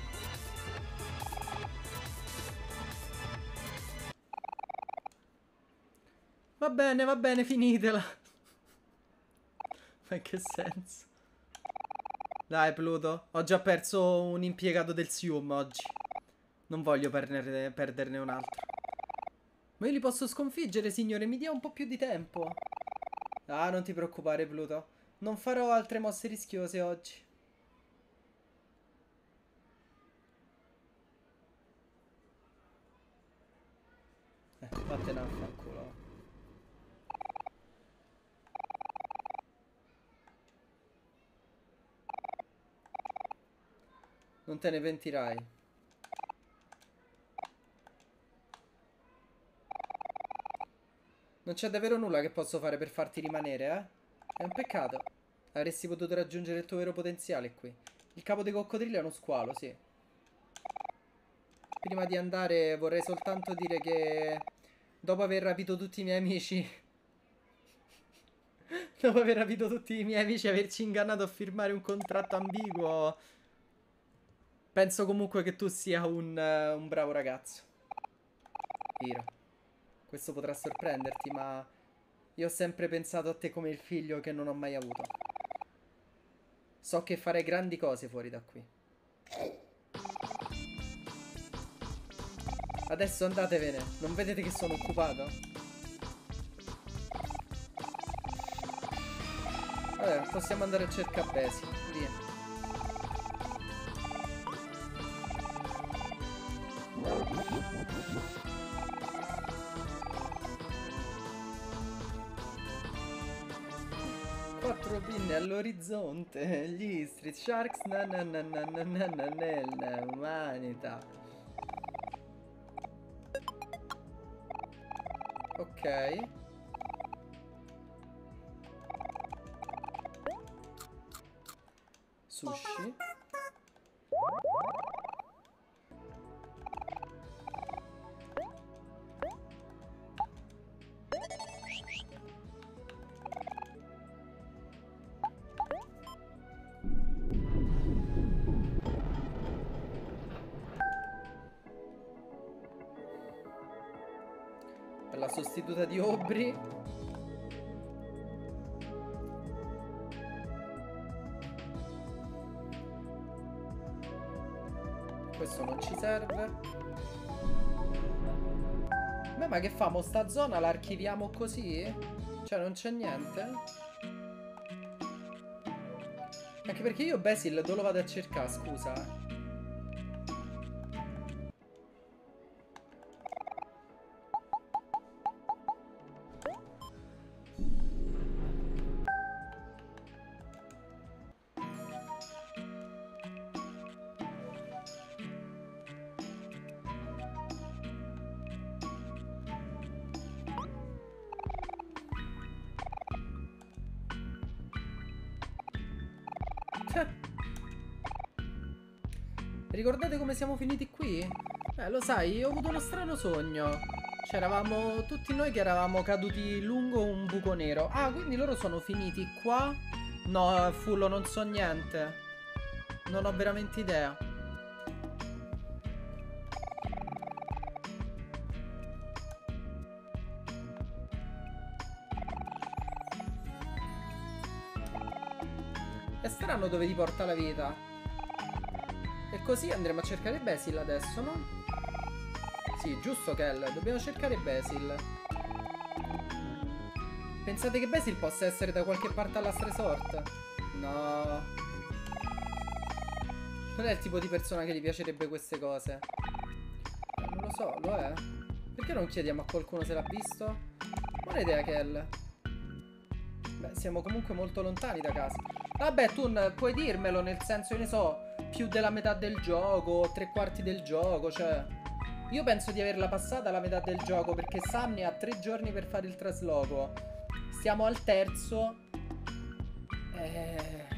Va bene, va bene, finitela. Ma in che senso? Dai, Pluto, ho già perso un impiegato del Sium oggi. Non voglio perderne, perderne un altro. Ma io li posso sconfiggere, signore, mi dia un po' più di tempo. Ah, non ti preoccupare, Pluto. Non farò altre mosse rischiose oggi. Eh, vattene a fanculo. Non te ne pentirai. Non c'è davvero nulla che posso fare per farti rimanere, eh? È un peccato. Avresti potuto raggiungere il tuo vero potenziale qui. Il capo dei coccodrilli è uno squalo, sì. Prima di andare vorrei soltanto dire che dopo aver rapito tutti i miei amici dopo aver rapito tutti i miei amici e averci ingannato a firmare un contratto ambiguo, penso comunque che tu sia un, uh, un bravo ragazzo. Hiro, questo potrà sorprenderti, ma io ho sempre pensato a te come il figlio che non ho mai avuto. So che farai grandi cose fuori da qui. Adesso andatevene, non vedete che sono occupato? Vabbè, possiamo andare a cercare Basil, via. Quattro pinne all'orizzonte, gli Street Sharks na na na na na na na nella umanità. Ok. Sushi. Per la sostituta di Obri. Questo non ci serve. Beh, ma che famo? Sta zona la archiviamo così? Cioè non c'è niente? Anche perché io Basil dove lo vado a cercare, scusa? Ricordate come siamo finiti qui? Eh, lo sai, ho avuto uno strano sogno. C'eravamo tutti noi che eravamo caduti lungo un buco nero. Ah, quindi loro sono finiti qua? No, Fullo, non so niente. Non ho veramente idea. È strano dove ti porta la vita. E così andremo a cercare Basil adesso, no? Sì, giusto, Kel. Dobbiamo cercare Basil. Pensate che Basil possa essere da qualche parte all'Ast Resort? No. Non è il tipo di persona che gli piacerebbe queste cose. Non lo so, lo è. Perché non chiediamo a qualcuno se l'ha visto? Buona idea, Kel. Beh, siamo comunque molto lontani da casa. Vabbè, tu puoi dirmelo, nel senso, io ne so, più della metà del gioco, tre quarti del gioco, cioè... Io penso di averla passata la metà del gioco, perché Sam ne ha tre giorni per fare il trasloco. Stiamo al terzo. Eh...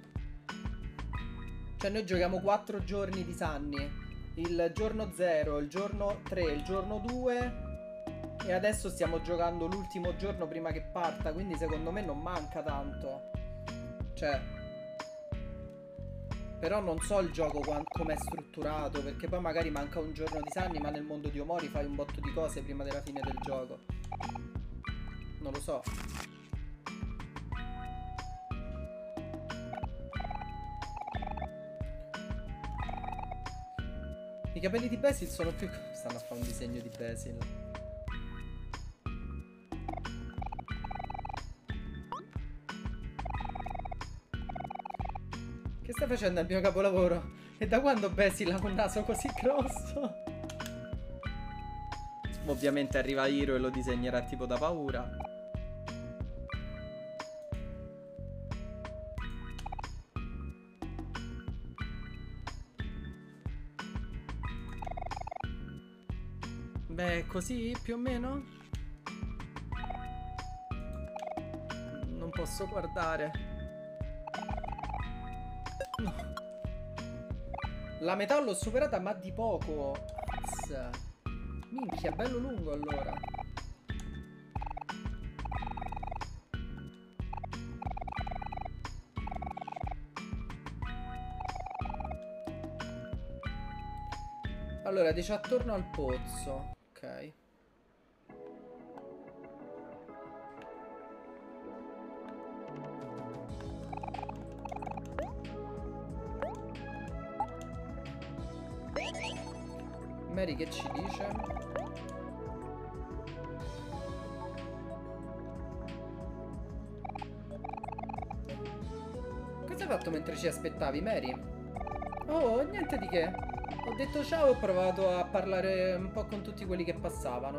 Cioè noi giochiamo quattro giorni di Sunny. Il giorno zero, il giorno tre, il giorno due... E adesso stiamo giocando l'ultimo giorno prima che parta, quindi secondo me non manca tanto. Cioè... Però non so il gioco com'è strutturato, perché poi magari manca un giorno di Sunny, ma nel mondo di Omori fai un botto di cose prima della fine del gioco. Non lo so. I capelli di Basil sono più... Stanno a fare un disegno di Basil. Che sta facendo il mio capolavoro? E da quando Basil ha un naso così grosso? Ovviamente arriva Hiro e lo disegnerà tipo da paura. Beh, così più o meno? Non posso guardare. No. La metà l'ho superata, ma di poco. Azz. Minchia, bello lungo allora. Allora, dice attorno al pozzo. Ok. Mary che ci dice? Cosa hai fatto mentre ci aspettavi, Mary? Oh, niente di che. Ho detto ciao e ho provato a parlare un po' con tutti quelli che passavano.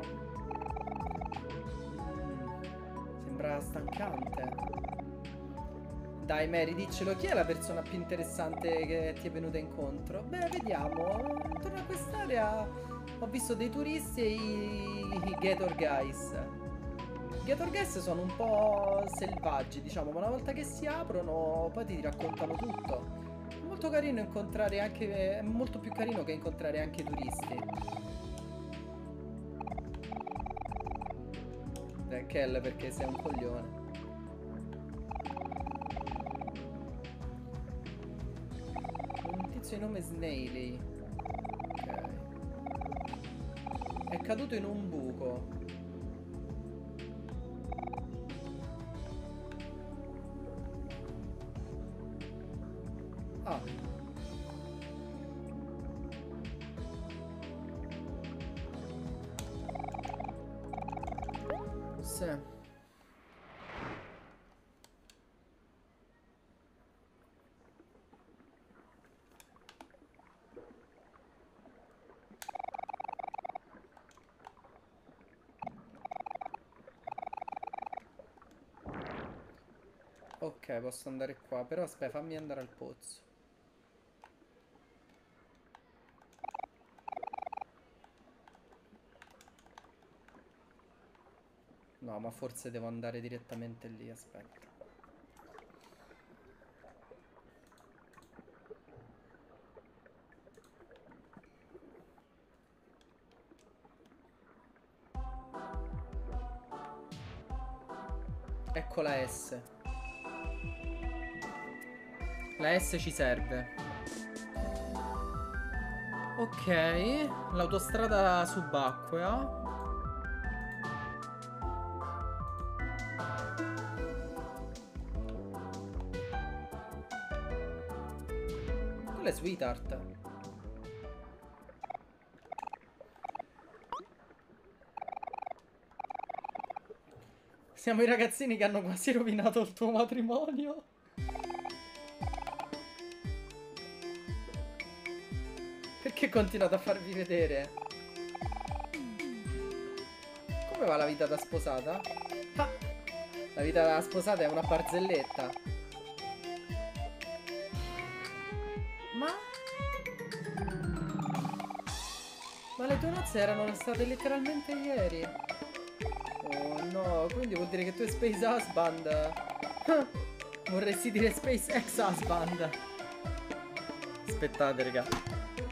Mm, sembra stancante. Dai, Mary, diccelo, chi è la persona più interessante che ti è venuta incontro? Beh, vediamo. Intorno a quest'area ho visto dei turisti e i, i Gator Guys. I Gator Guys sono un po' selvaggi, diciamo, ma una volta che si aprono poi ti raccontano tutto. È molto carino incontrare anche... è molto più carino che incontrare anche i turisti. Beh, Kel, perché sei un coglione. Il nome Snaily. Ok. È caduto in un buco. Ah. Sì. Ok, posso andare qua, però aspetta, fammi andare al pozzo. No, ma forse devo andare direttamente lì, aspetta. Ecco la S. La S ci serve. Ok, l'autostrada subacquea. Quella è Sweetheart. Siamo i ragazzini che hanno quasi rovinato il tuo matrimonio. Perché continuate a farvi vedere? come va la vita da sposata? Ah, la vita da sposata è una barzelletta. Ma? Ma le tue nozze erano state letteralmente ieri. Oh no, quindi vuol dire che tu e Space Husband... Ah, vorresti dire Space Ex-Husband. Aspettate, raga.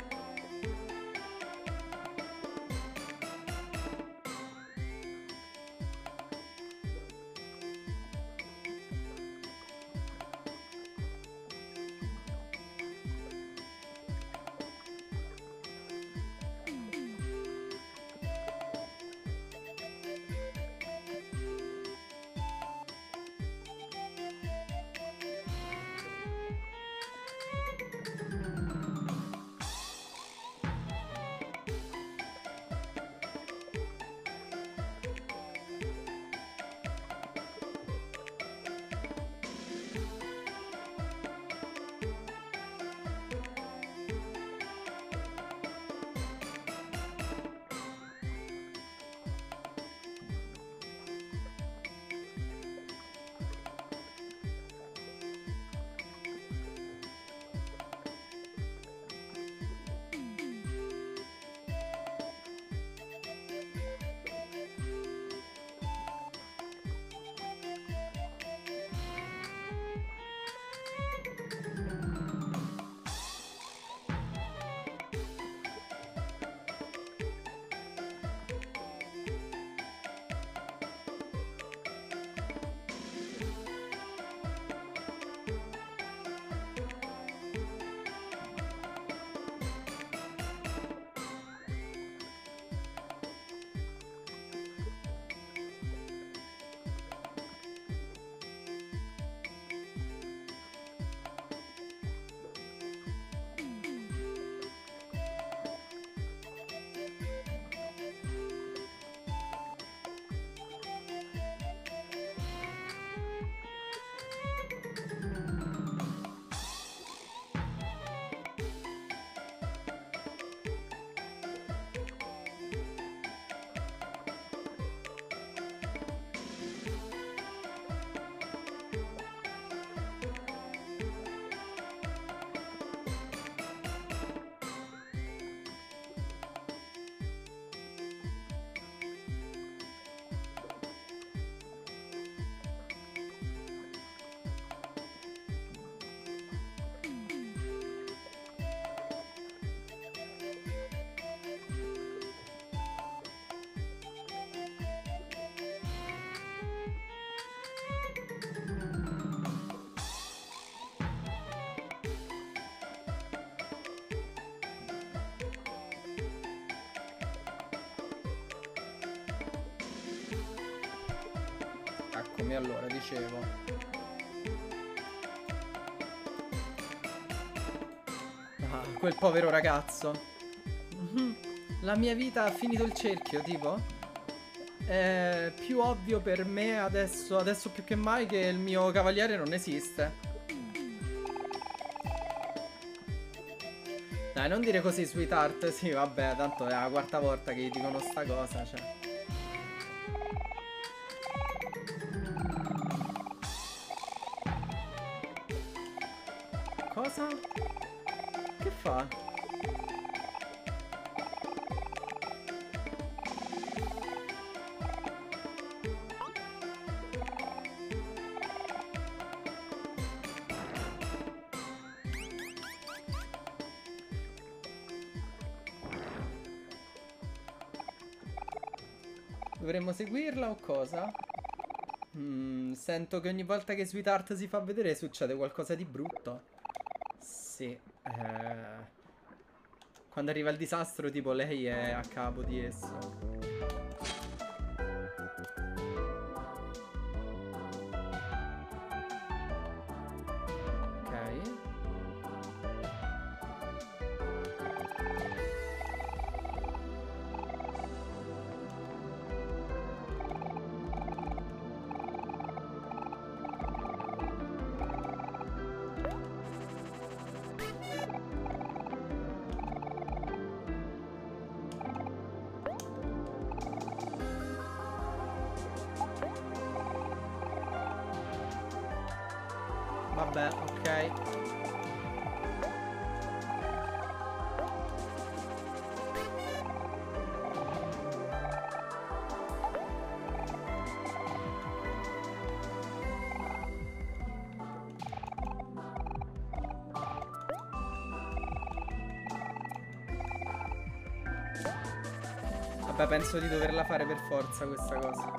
Eccomi, allora, dicevo. Ah, quel povero ragazzo. La mia vita ha finito il cerchio, tipo. È più ovvio per me adesso, adesso più che mai, che il mio cavaliere non esiste. Dai, non dire così, sweetheart. Sì, vabbè, tanto è la quarta volta che gli dicono sta cosa, cioè. Cosa? Che fa? Dovremmo seguirla o cosa? Mm, sento che ogni volta che Sweetheart si fa vedere succede qualcosa di brutto. Sì. Eh... Quando arriva il disastro, tipo, lei è a capo di esso. Vabbè, ok. Vabbè, penso di doverla fare per forza questa cosa.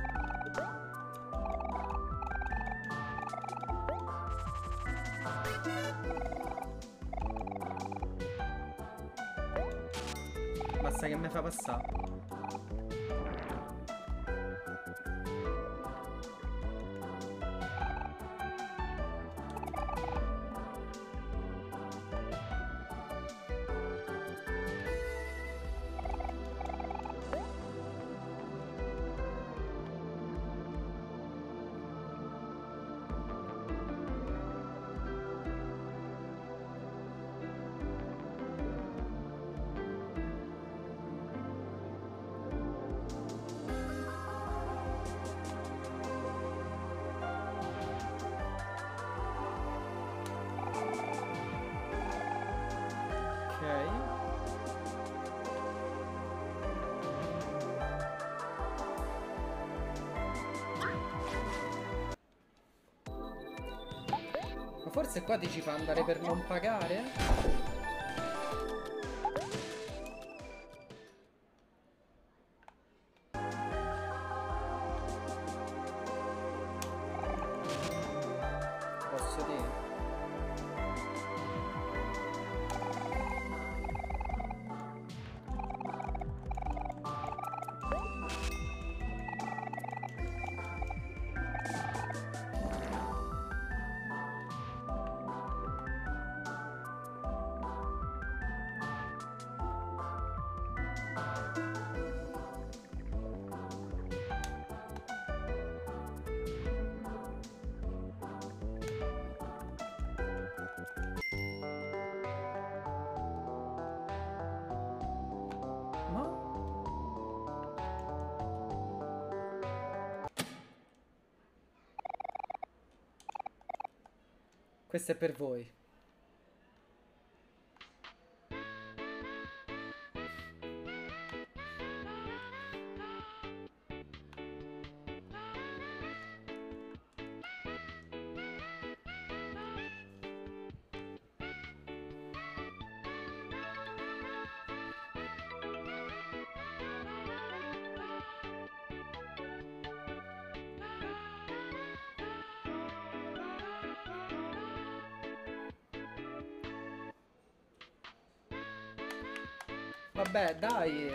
Basta che mi fa passare. Forse qua ti ci fa andare per non pagare? Posso dire? Questo è per voi. Vabbè, dai.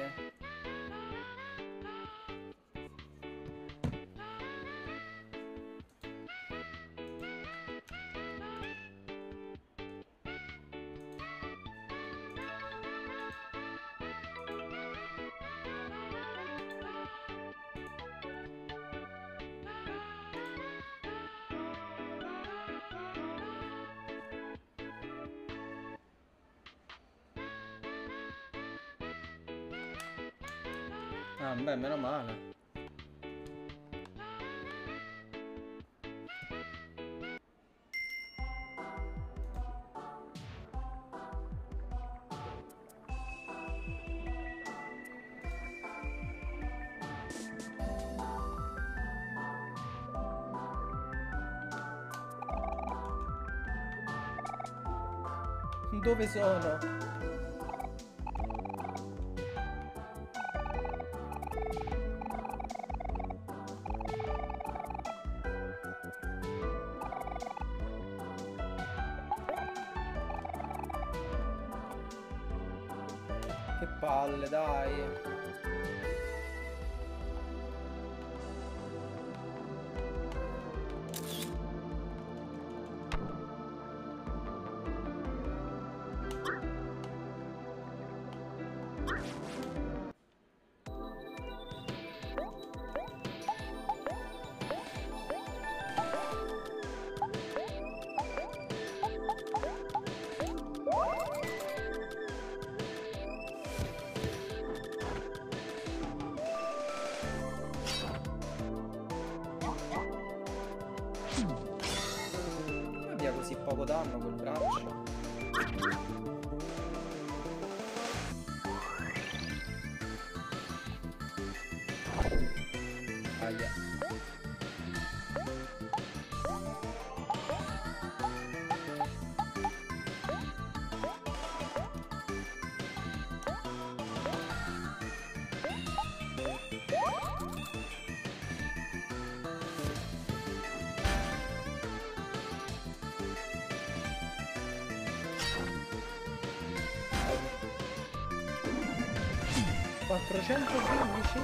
Ah, beh, meno male. Dove sono? Che palle, dai. così poco danno quel braccio. Aia. quattrocentoquindici?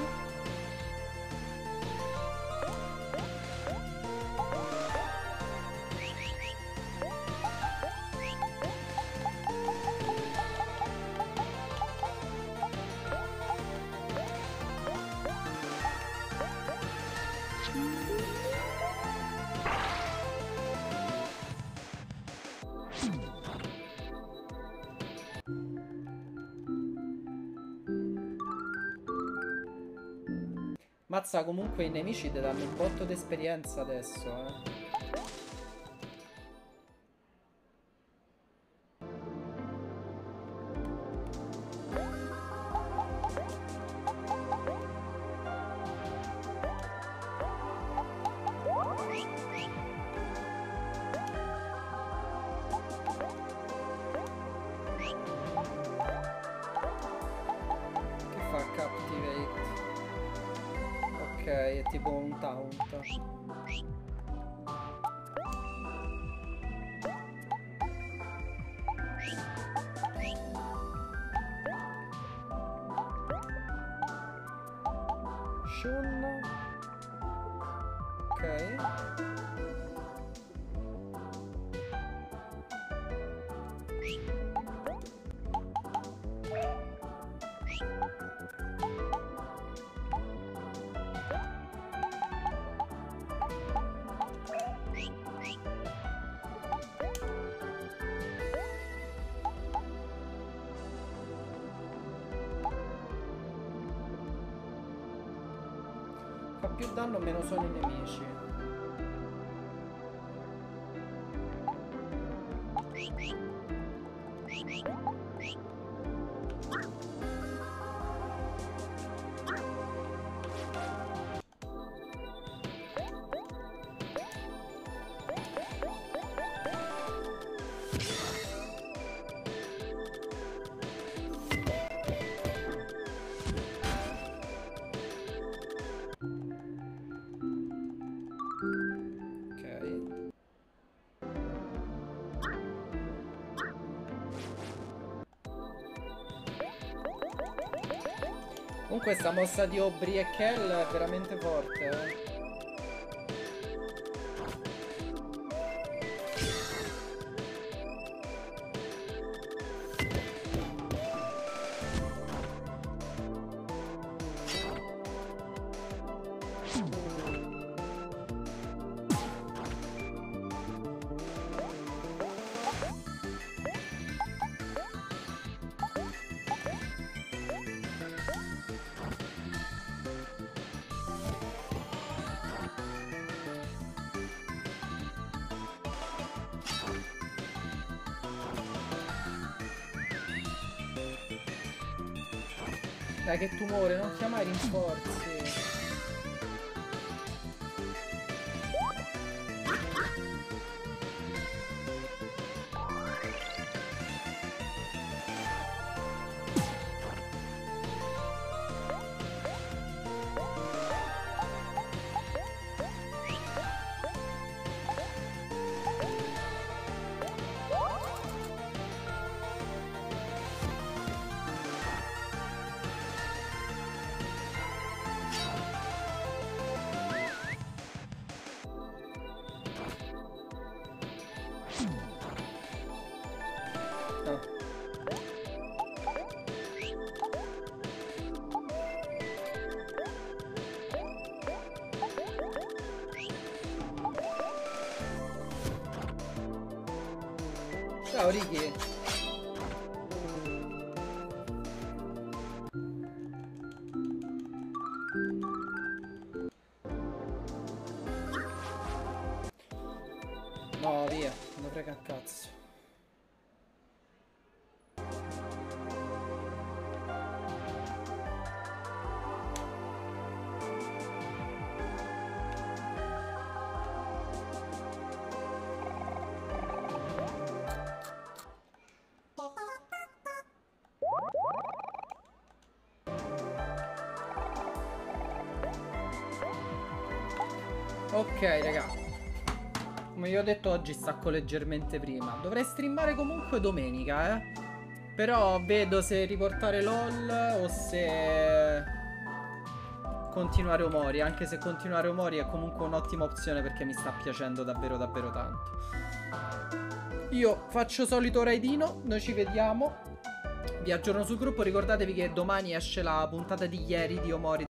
Mazza, comunque i nemici ti danno un botto d'esperienza adesso, eh. Che fa Captivate? Ok, è tipo un taunt. Shun. Ok. Fa più danno meno sono i nemici. Comunque questa mossa di Aubrey e Kell è veramente forte, eh. Dai, che tumore, non chiamare rinforzi. Ciao Ricky. No, via, non frega un cazzo. Ok, raga. Come vi ho detto, oggi stacco leggermente prima. Dovrei streamare comunque domenica, eh. Però vedo se riportare LOL o se continuare Omori. Anche se continuare Omori è comunque un'ottima opzione perché mi sta piacendo davvero davvero tanto. Io faccio solito raidino, noi ci vediamo. Vi aggiorno sul gruppo, ricordatevi che domani esce la puntata di ieri di Omori